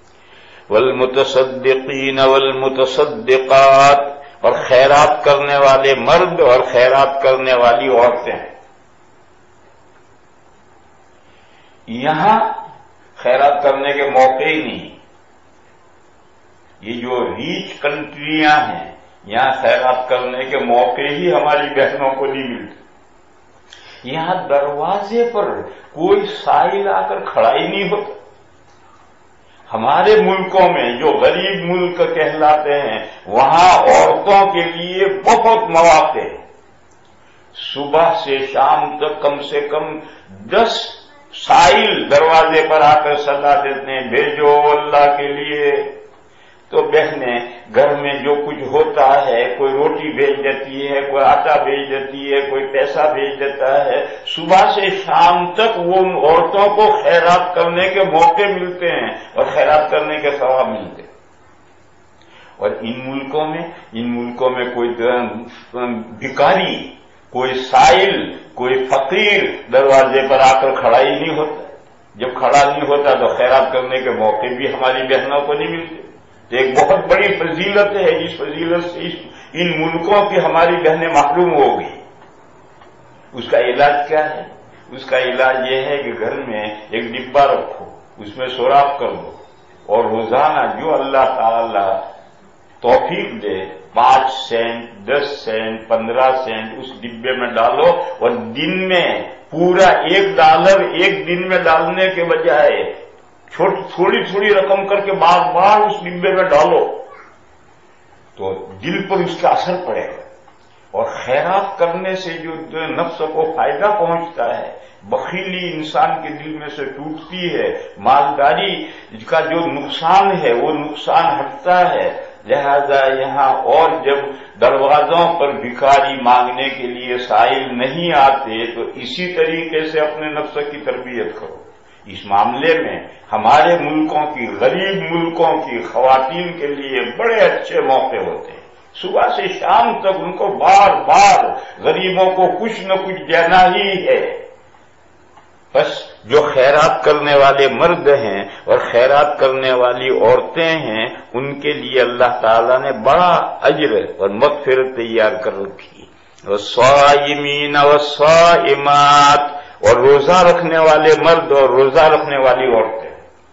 والمتصدقین والمتصدقات, اور خیرات کرنے والے مرد اور خیرات کرنے والی عورتیں. یہاں خیرات کرنے کے موقع ہی نہیں. یہ جو ریچ کنٹریاں ہیں یہاں خیرات کرنے کے موقع ہی ہماری بہنوں کو نہیں ملتے. یہاں دروازے پر کوئی سائل آ کر کھڑا ہی نہیں ہوتا. ہمارے ملکوں میں جو غریب ملک کہلاتے ہیں وہاں عورتوں کے لیے بہت مواقع ہیں. صبح سے شام تک کم سے کم دس سائل دروازے پر آ کر صلاح دیتے ہیں, بھیجو اللہ کے لیے. تو بہنیں گھر میں جو کچھ ہوتا ہے، کوئی روٹی بھیج دیتی ہے، کوئی آٹا بھیج دیتی ہے، کوئی پیسہ بھیج دیتا ہے، صبح سے شام تک وہ ان عورتوں کو خیرات کرنے کے موقع ملتے ہیں اور خیرات کرنے کے ثواب ملتے ہیں۔ اور ان ملکوں میں ان ملکوں میں کوئی بھکاری، کوئی سائل، کوئی فقیر دروازے پر آ کر کھڑا ہی نہیں ہوتا۔ جب کھڑا نہیں ہوتا تو خیرات کرنے کے موقع بھی ہماری بہنوں کو نہیں ملتے۔ تو ایک بہت بڑی فضیلت ہے، جس فضیلت سے ان ملکوں کی ہماری بہنیں محروم ہو گئی۔ اس کا علاج کیا ہے؟ اس کا علاج یہ ہے کہ گھر میں ایک ڈبہ رکھو، اس میں سوراخ کر دو، اور روزانہ جو اللہ تعالی توفیق دے پانچ سینٹ، دس سینٹ، پندرہ سینٹ اس ڈبے میں ڈالو، اور دن میں پورا ایک ڈالر ایک دن میں ڈالنے کے بجائے تھوڑی تھوڑی رقم کر کے بار بار اس ڈبے میں ڈالو تو دل پر اس کا اثر پڑے گا۔ اور خیرات کرنے سے جو نفس کو فائدہ پہنچتا ہے، بخیلی انسان کے دل میں سے ٹوٹتی ہے، مالداری کا جو نقصان ہے وہ نقصان ہٹتا ہے۔ لہذا یہاں اور جب دروازوں پر بھکاری مانگنے کے لیے سائل نہیں آتے تو اسی طریقے سے اپنے نفس کی تربیت کرو۔ اس معاملے میں ہمارے ملکوں کی، غریب ملکوں کی خواتین کے لیے بڑے اچھے موقع ہوتے ہیں۔ صبح سے شام تک ان کو بار بار غریبوں کو کچھ نہ کچھ دینا ہی ہے۔ بس جو خیرات کرنے والے مرد ہیں اور خیرات کرنے والی عورتیں ہیں، ان کے لیے اللہ تعالیٰ نے بڑا اجر اور مغفرت تیار کر رکھی۔ والصائمین والصائمات، اور روزہ رکھنے والے مرد اور روزہ رکھنے والی عورتیں۔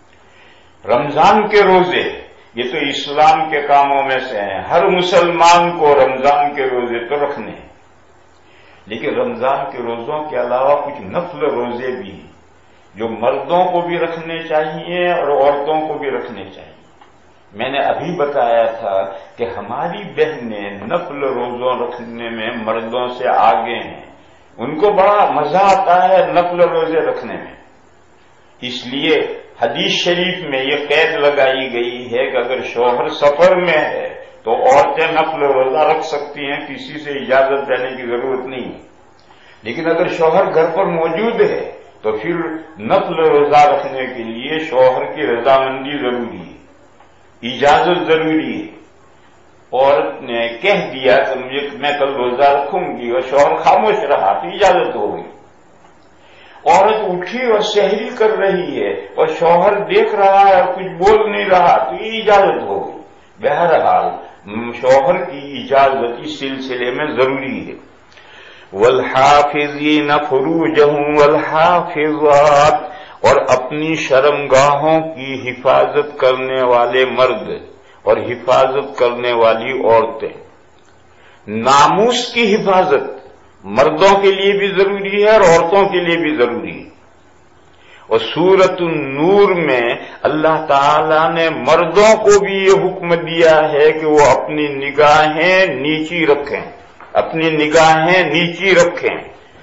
رمضان کے روزے یہ تو اسلام کے کاموں میں سے ہیں، ہر مسلمان کو رمضان کے روزے تو رکھنے ہیں، لیکن رمضان کے روزوں کے علاوہ کچھ نفل روزے بھی ہیں جو مردوں کو بھی رکھنے چاہیے اور عورتوں کو بھی رکھنے چاہیے۔ میں نے ابھی بتایا تھا کہ ہماری بہنیں نفل روزوں رکھنے میں مردوں سے آگے ہیں، ان کو بڑا مزہ آتا ہے نفل روزے رکھنے میں۔ اس لیے حدیث شریف میں یہ قید لگائی گئی ہے کہ اگر شوہر سفر میں ہے تو عورتیں نفل روزہ رکھ سکتی ہیں، کسی سے اجازت لینے کی ضرورت نہیں، لیکن اگر شوہر گھر پر موجود ہے تو پھر نفل روزہ رکھنے کے لیے شوہر کی رضامندی ضروری ہے، اجازت ضروری ہے۔ عورت نے کہہ دیا کہ مجھے میں کل روزہ رکھوں گی اور شوہر خاموش رہا تو اجازت ہو گئی۔ عورت اٹھی اور سحری کر رہی ہے اور شوہر دیکھ رہا ہے اور کچھ بول نہیں رہا تو یہ اجازت ہو گئی۔ بہرحال شوہر کی اجازت اس سلسلے میں ضروری ہے۔ والحافظین فروجہم والحافظات، اور اپنی شرمگاہوں کی حفاظت کرنے والے مرد اور حفاظت کرنے والی عورتیں۔ ناموس کی حفاظت مردوں کے لیے بھی ضروری ہے اور عورتوں کے لیے بھی ضروری ہے۔ اور سورۃ النور میں اللہ تعالی نے مردوں کو بھی یہ حکم دیا ہے کہ وہ اپنی نگاہیں نیچی رکھیں، اپنی نگاہیں نیچی رکھیں،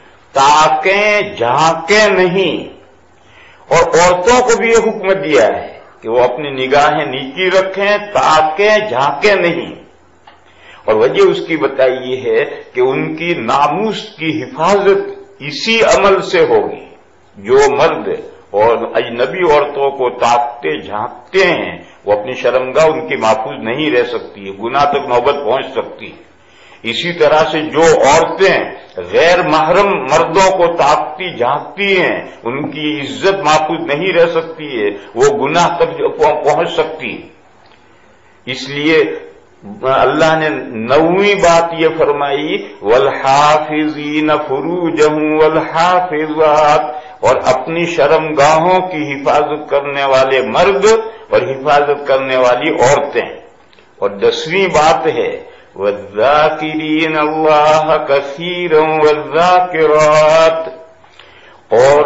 تاکہ جھانکیں نہیں۔ اور عورتوں کو بھی یہ حکم دیا ہے کہ وہ اپنی نگاہیں نیچی رکھیں تاکہ جھانکیں نہیں۔ اور وجہ اس کی بتائی ہے کہ ان کی ناموس کی حفاظت اسی عمل سے ہوگی۔ جو مرد اور اجنبی عورتوں کو تاکتے جھانکتے ہیں وہ اپنی شرمگاہ ان کی محفوظ نہیں رہ سکتی ہے، گناہ تک نوبت پہنچ سکتی ہے۔ اسی طرح سے جو عورتیں غیر محرم مردوں کو تاکتی جھانکتی ہیں ان کی عزت محفوظ نہیں رہ سکتی ہے، وہ گناہ تک پہنچ سکتی ہے۔ اس لیے اللہ نے نویں بات یہ فرمائی والحافظین فروجہم والحافظات، اور اپنی شرمگاہوں کی حفاظت کرنے والے مرد اور حفاظت کرنے والی عورتیں۔ اور دسویں بات ہے والذاکرین اللہ کثیرا والذاکرات، اور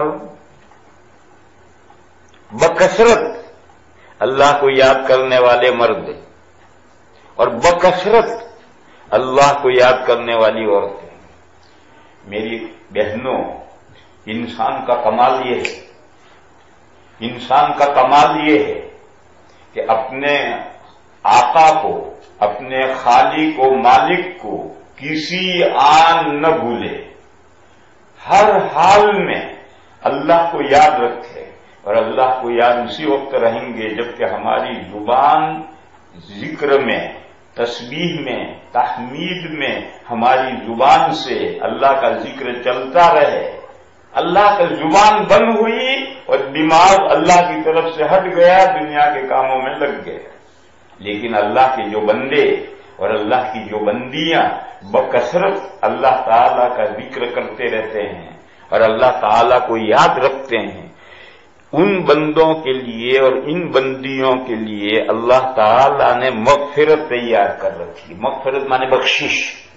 بکثرت اللہ کو یاد کرنے والے مرد اور بکثرت اللہ کو یاد کرنے والی عورتیں۔ میری بہنوں، انسان کا کمال یہ ہے انسان کا کمال یہ ہے کہ اپنے آقا کو، اپنے خالق و مالک کو کسی آن نہ بھولے، ہر حال میں اللہ کو یاد رکھے، اور اللہ کو یاد اسی وقت رہیں گے جبکہ ہماری زبان ذکر میں، تسبیح میں، تحمید میں ہماری زبان سے اللہ کا ذکر چلتا رہے۔ اللہ کا زبان بند ہوئی اور دماغ اللہ کی طرف سے ہٹ گیا، دنیا کے کاموں میں لگ گئے۔ لیکن اللہ کے جو بندے اور اللہ کی جو بندیاں بکثرت اللہ تعالی کا ذکر کرتے رہتے ہیں اور اللہ تعالی کو یاد رکھتے ہیں، ان بندوں کے لیے اور ان بندیوں کے لیے اللہ تعالی نے مغفرت تیار کر رکھی۔ مغفرت مانے بخشش،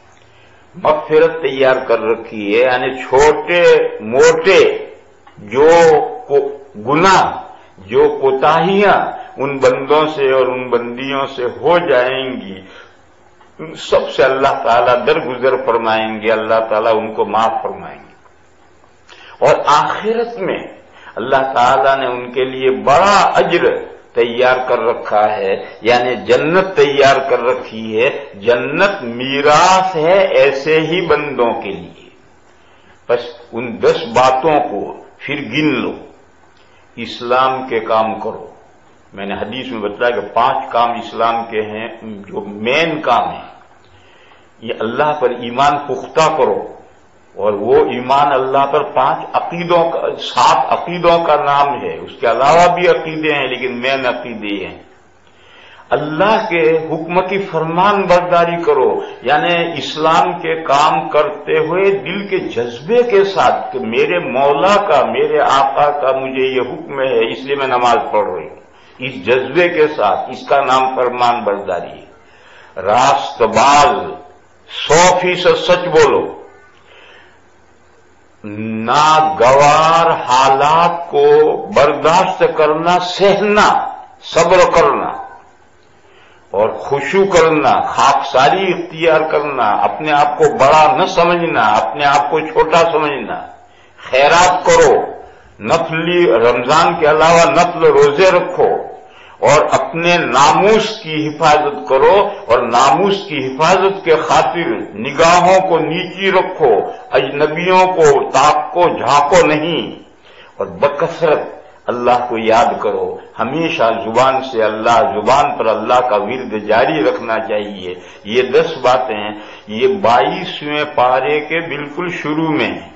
مغفرت تیار کر رکھی ہے، یعنی چھوٹے موٹے جو گناہ، جو کوتاہیاں ان بندوں سے اور ان بندیوں سے ہو جائیں گی، ان سب سے اللہ تعالیٰ درگزر فرمائیں گے، اللہ تعالیٰ ان کو معاف فرمائیں گے۔ اور آخرت میں اللہ تعالیٰ نے ان کے لیے بڑا اجر تیار کر رکھا ہے، یعنی جنت تیار کر رکھی ہے۔ جنت میراث ہے ایسے ہی بندوں کے لیے۔ بس ان دس باتوں کو پھر گن لو، اسلام کے کام کرو۔ میں نے حدیث میں بتایا کہ پانچ کام اسلام کے ہیں جو مین کام ہیں۔ یہ اللہ پر ایمان پختہ کرو، اور وہ ایمان اللہ پر پانچ عقیدوں کا، سات عقیدوں کا نام ہے، اس کے علاوہ بھی عقیدے ہیں لیکن مین عقیدے ہیں۔ اللہ کے حکم کی فرمان برداری کرو، یعنی اسلام کے کام کرتے ہوئے دل کے جذبے کے ساتھ کہ میرے مولا کا، میرے آقا کا مجھے یہ حکم ہے اس لیے میں نماز پڑھ رہی ہوں، اس جذبے کے ساتھ، اس کا نام فرمان برداری ہے۔ راست باز، سو فیصد سچ بولو، ناگوار حالات کو برداشت کرنا، سہنا، صبر کرنا اور خشوع کرنا، خاکساری اختیار کرنا، اپنے آپ کو بڑا نہ سمجھنا، اپنے آپ کو چھوٹا سمجھنا، خیرات کرو، نفلی رمضان کے علاوہ نفل روزے رکھو، اور اپنے ناموس کی حفاظت کرو، اور ناموس کی حفاظت کے خاطر نگاہوں کو نیچی رکھو، اجنبیوں کو تاکو جھانکو نہیں، اور بکثرت اللہ کو یاد کرو۔ ہمیشہ زبان سے اللہ، زبان پر اللہ کا ورد جاری رکھنا چاہیے۔ یہ دس باتیں یہ بائیسویں پارے کے بالکل شروع میں ہیں۔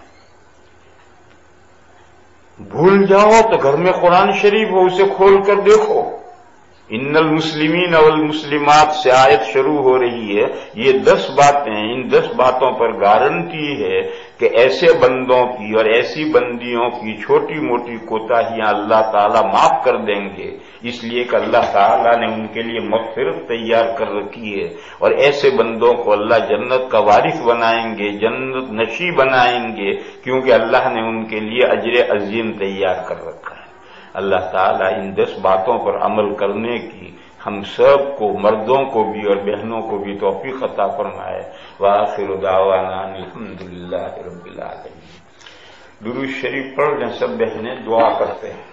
بھول جاؤ تو گھر میں قرآن شریف ہو، اسے کھول کر دیکھو۔ ان المسلمین والمسلمات سے آیت شروع ہو رہی ہے۔ یہ دس باتیں، ان دس باتوں پر گارنٹی ہے کہ ایسے بندوں کی اور ایسی بندیوں کی چھوٹی موٹی کوتاہیاں اللہ تعالیٰ معاف کر دیں گے، اس لیے کہ اللہ تعالیٰ نے ان کے لیے مغفرت تیار کر رکھی ہے، اور ایسے بندوں کو اللہ جنت کا وارث بنائیں گے، جنت نشی بنائیں گے، کیونکہ اللہ نے ان کے لیے اجر عظیم تیار کر رکھا ہے۔ اللہ تعالیٰ ان دس باتوں پر عمل کرنے کی ہم سب کو، مردوں کو بھی اور بہنوں کو بھی توفیق عطا فرمائے۔ وآخر دعوانا الحمدللہ رب العالمین۔ درود شریف پڑھ لیں سب بہنیں، دعا کرتے ہیں۔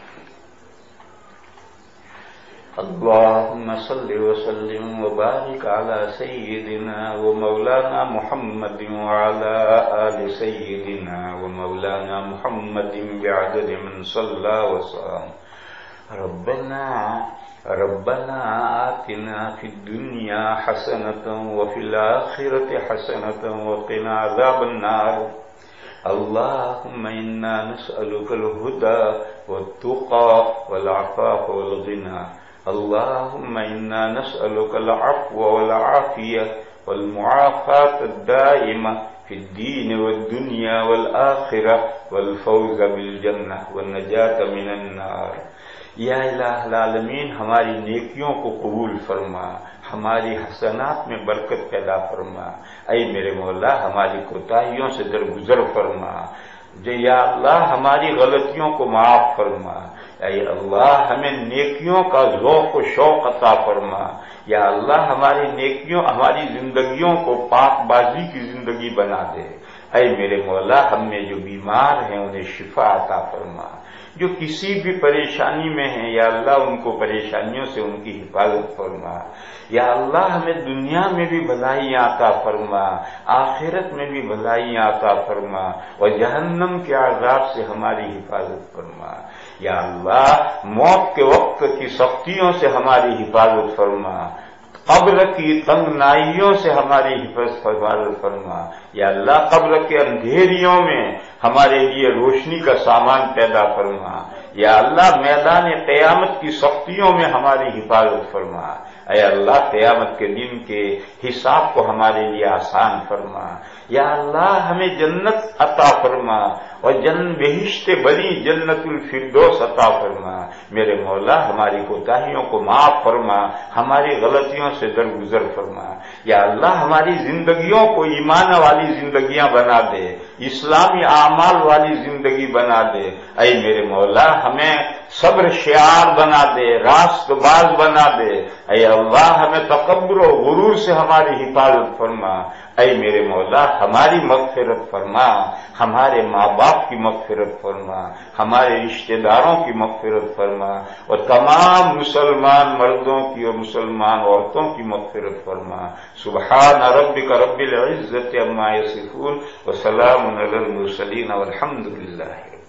اللہم صل وسلم وبارک علی سیدنا و مولانا محمد وعلی آل سیدنا و مولانا محمد بعدد من صلی وسلم۔ ربنا ربنا آتنا فی الدنیا حسنة وفی الآخرة حسنة وقنا عذاب النار۔ اللهم إنا نسألك الهدى والتقى والعفاف والغنى۔ اللهم إنا نسألك العفو والعافية والمعافاة الدائمة في الدين والدنيا والآخرة والفوز بالجنة والنجاة من النار۔ یا الہ العالمین، ہماری نیکیوں کو قبول فرما، ہماری حسنات میں برکت پیدا فرما۔ اے میرے مولا، ہماری کوتاہیوں سے درگزر فرما۔ یا اللہ، ہماری غلطیوں کو معاف فرما۔ اے اللہ، ہمیں نیکیوں کا ذوق و شوق عطا فرما۔ یا اللہ، ہماری نیکیوں، ہماری زندگیوں کو پاک بازی کی زندگی بنا دے۔ اے میرے مولا، ہم میں جو بیمار ہیں انہیں شفا عطا فرما، جو کسی بھی پریشانی میں ہیں یا اللہ ان کو پریشانیوں سے ان کی حفاظت فرما. یا اللہ ہمیں دنیا میں بھی بھلائیاں عطا فرما، آخرت میں بھی بھلائیاں عطا فرما، اور جہنم کے عذاب سے ہماری حفاظت فرما. یا اللہ موت کے وقت کی سختیوں سے ہماری حفاظت فرما، قبر کی تنگنائیوں سے ہماری حفاظت فرما. یا اللہ قبر کے اندھیریوں میں ہمارے لیے روشنی کا سامان پیدا فرما. یا اللہ میدان قیامت کی سختیوں میں ہماری حفاظت فرما. اے اللہ قیامت کے دن کے حساب کو ہمارے لیے آسان فرما. یا اللہ ہمیں جنت عطا فرما اور جن بہشت بری جنت الفردوس عطا فرما. میرے مولا ہماری کوتاہیوں کو معاف فرما، ہماری غلطیوں سے درگزر فرما. یا اللہ ہماری زندگیوں کو ایمان والی زندگیاں بنا دے، اسلامی اعمال والی زندگی بنا دے. اے میرے مولا ہمیں صبر شعار بنا دے، راست باز بنا دے. اے اللہ ہمیں تکبر و غرور سے ہماری حفاظت فرما. اے میرے مولا ہماری مغفرت فرما، ہمارے ماں باپ کی مغفرت فرما، ہمارے رشتہ داروں کی مغفرت فرما، اور تمام مسلمان مردوں کی اور مسلمان عورتوں کی مغفرت فرما. سبحان ربک رب العزت عما یصفون وسلام علی المرسلین والحمد للہ.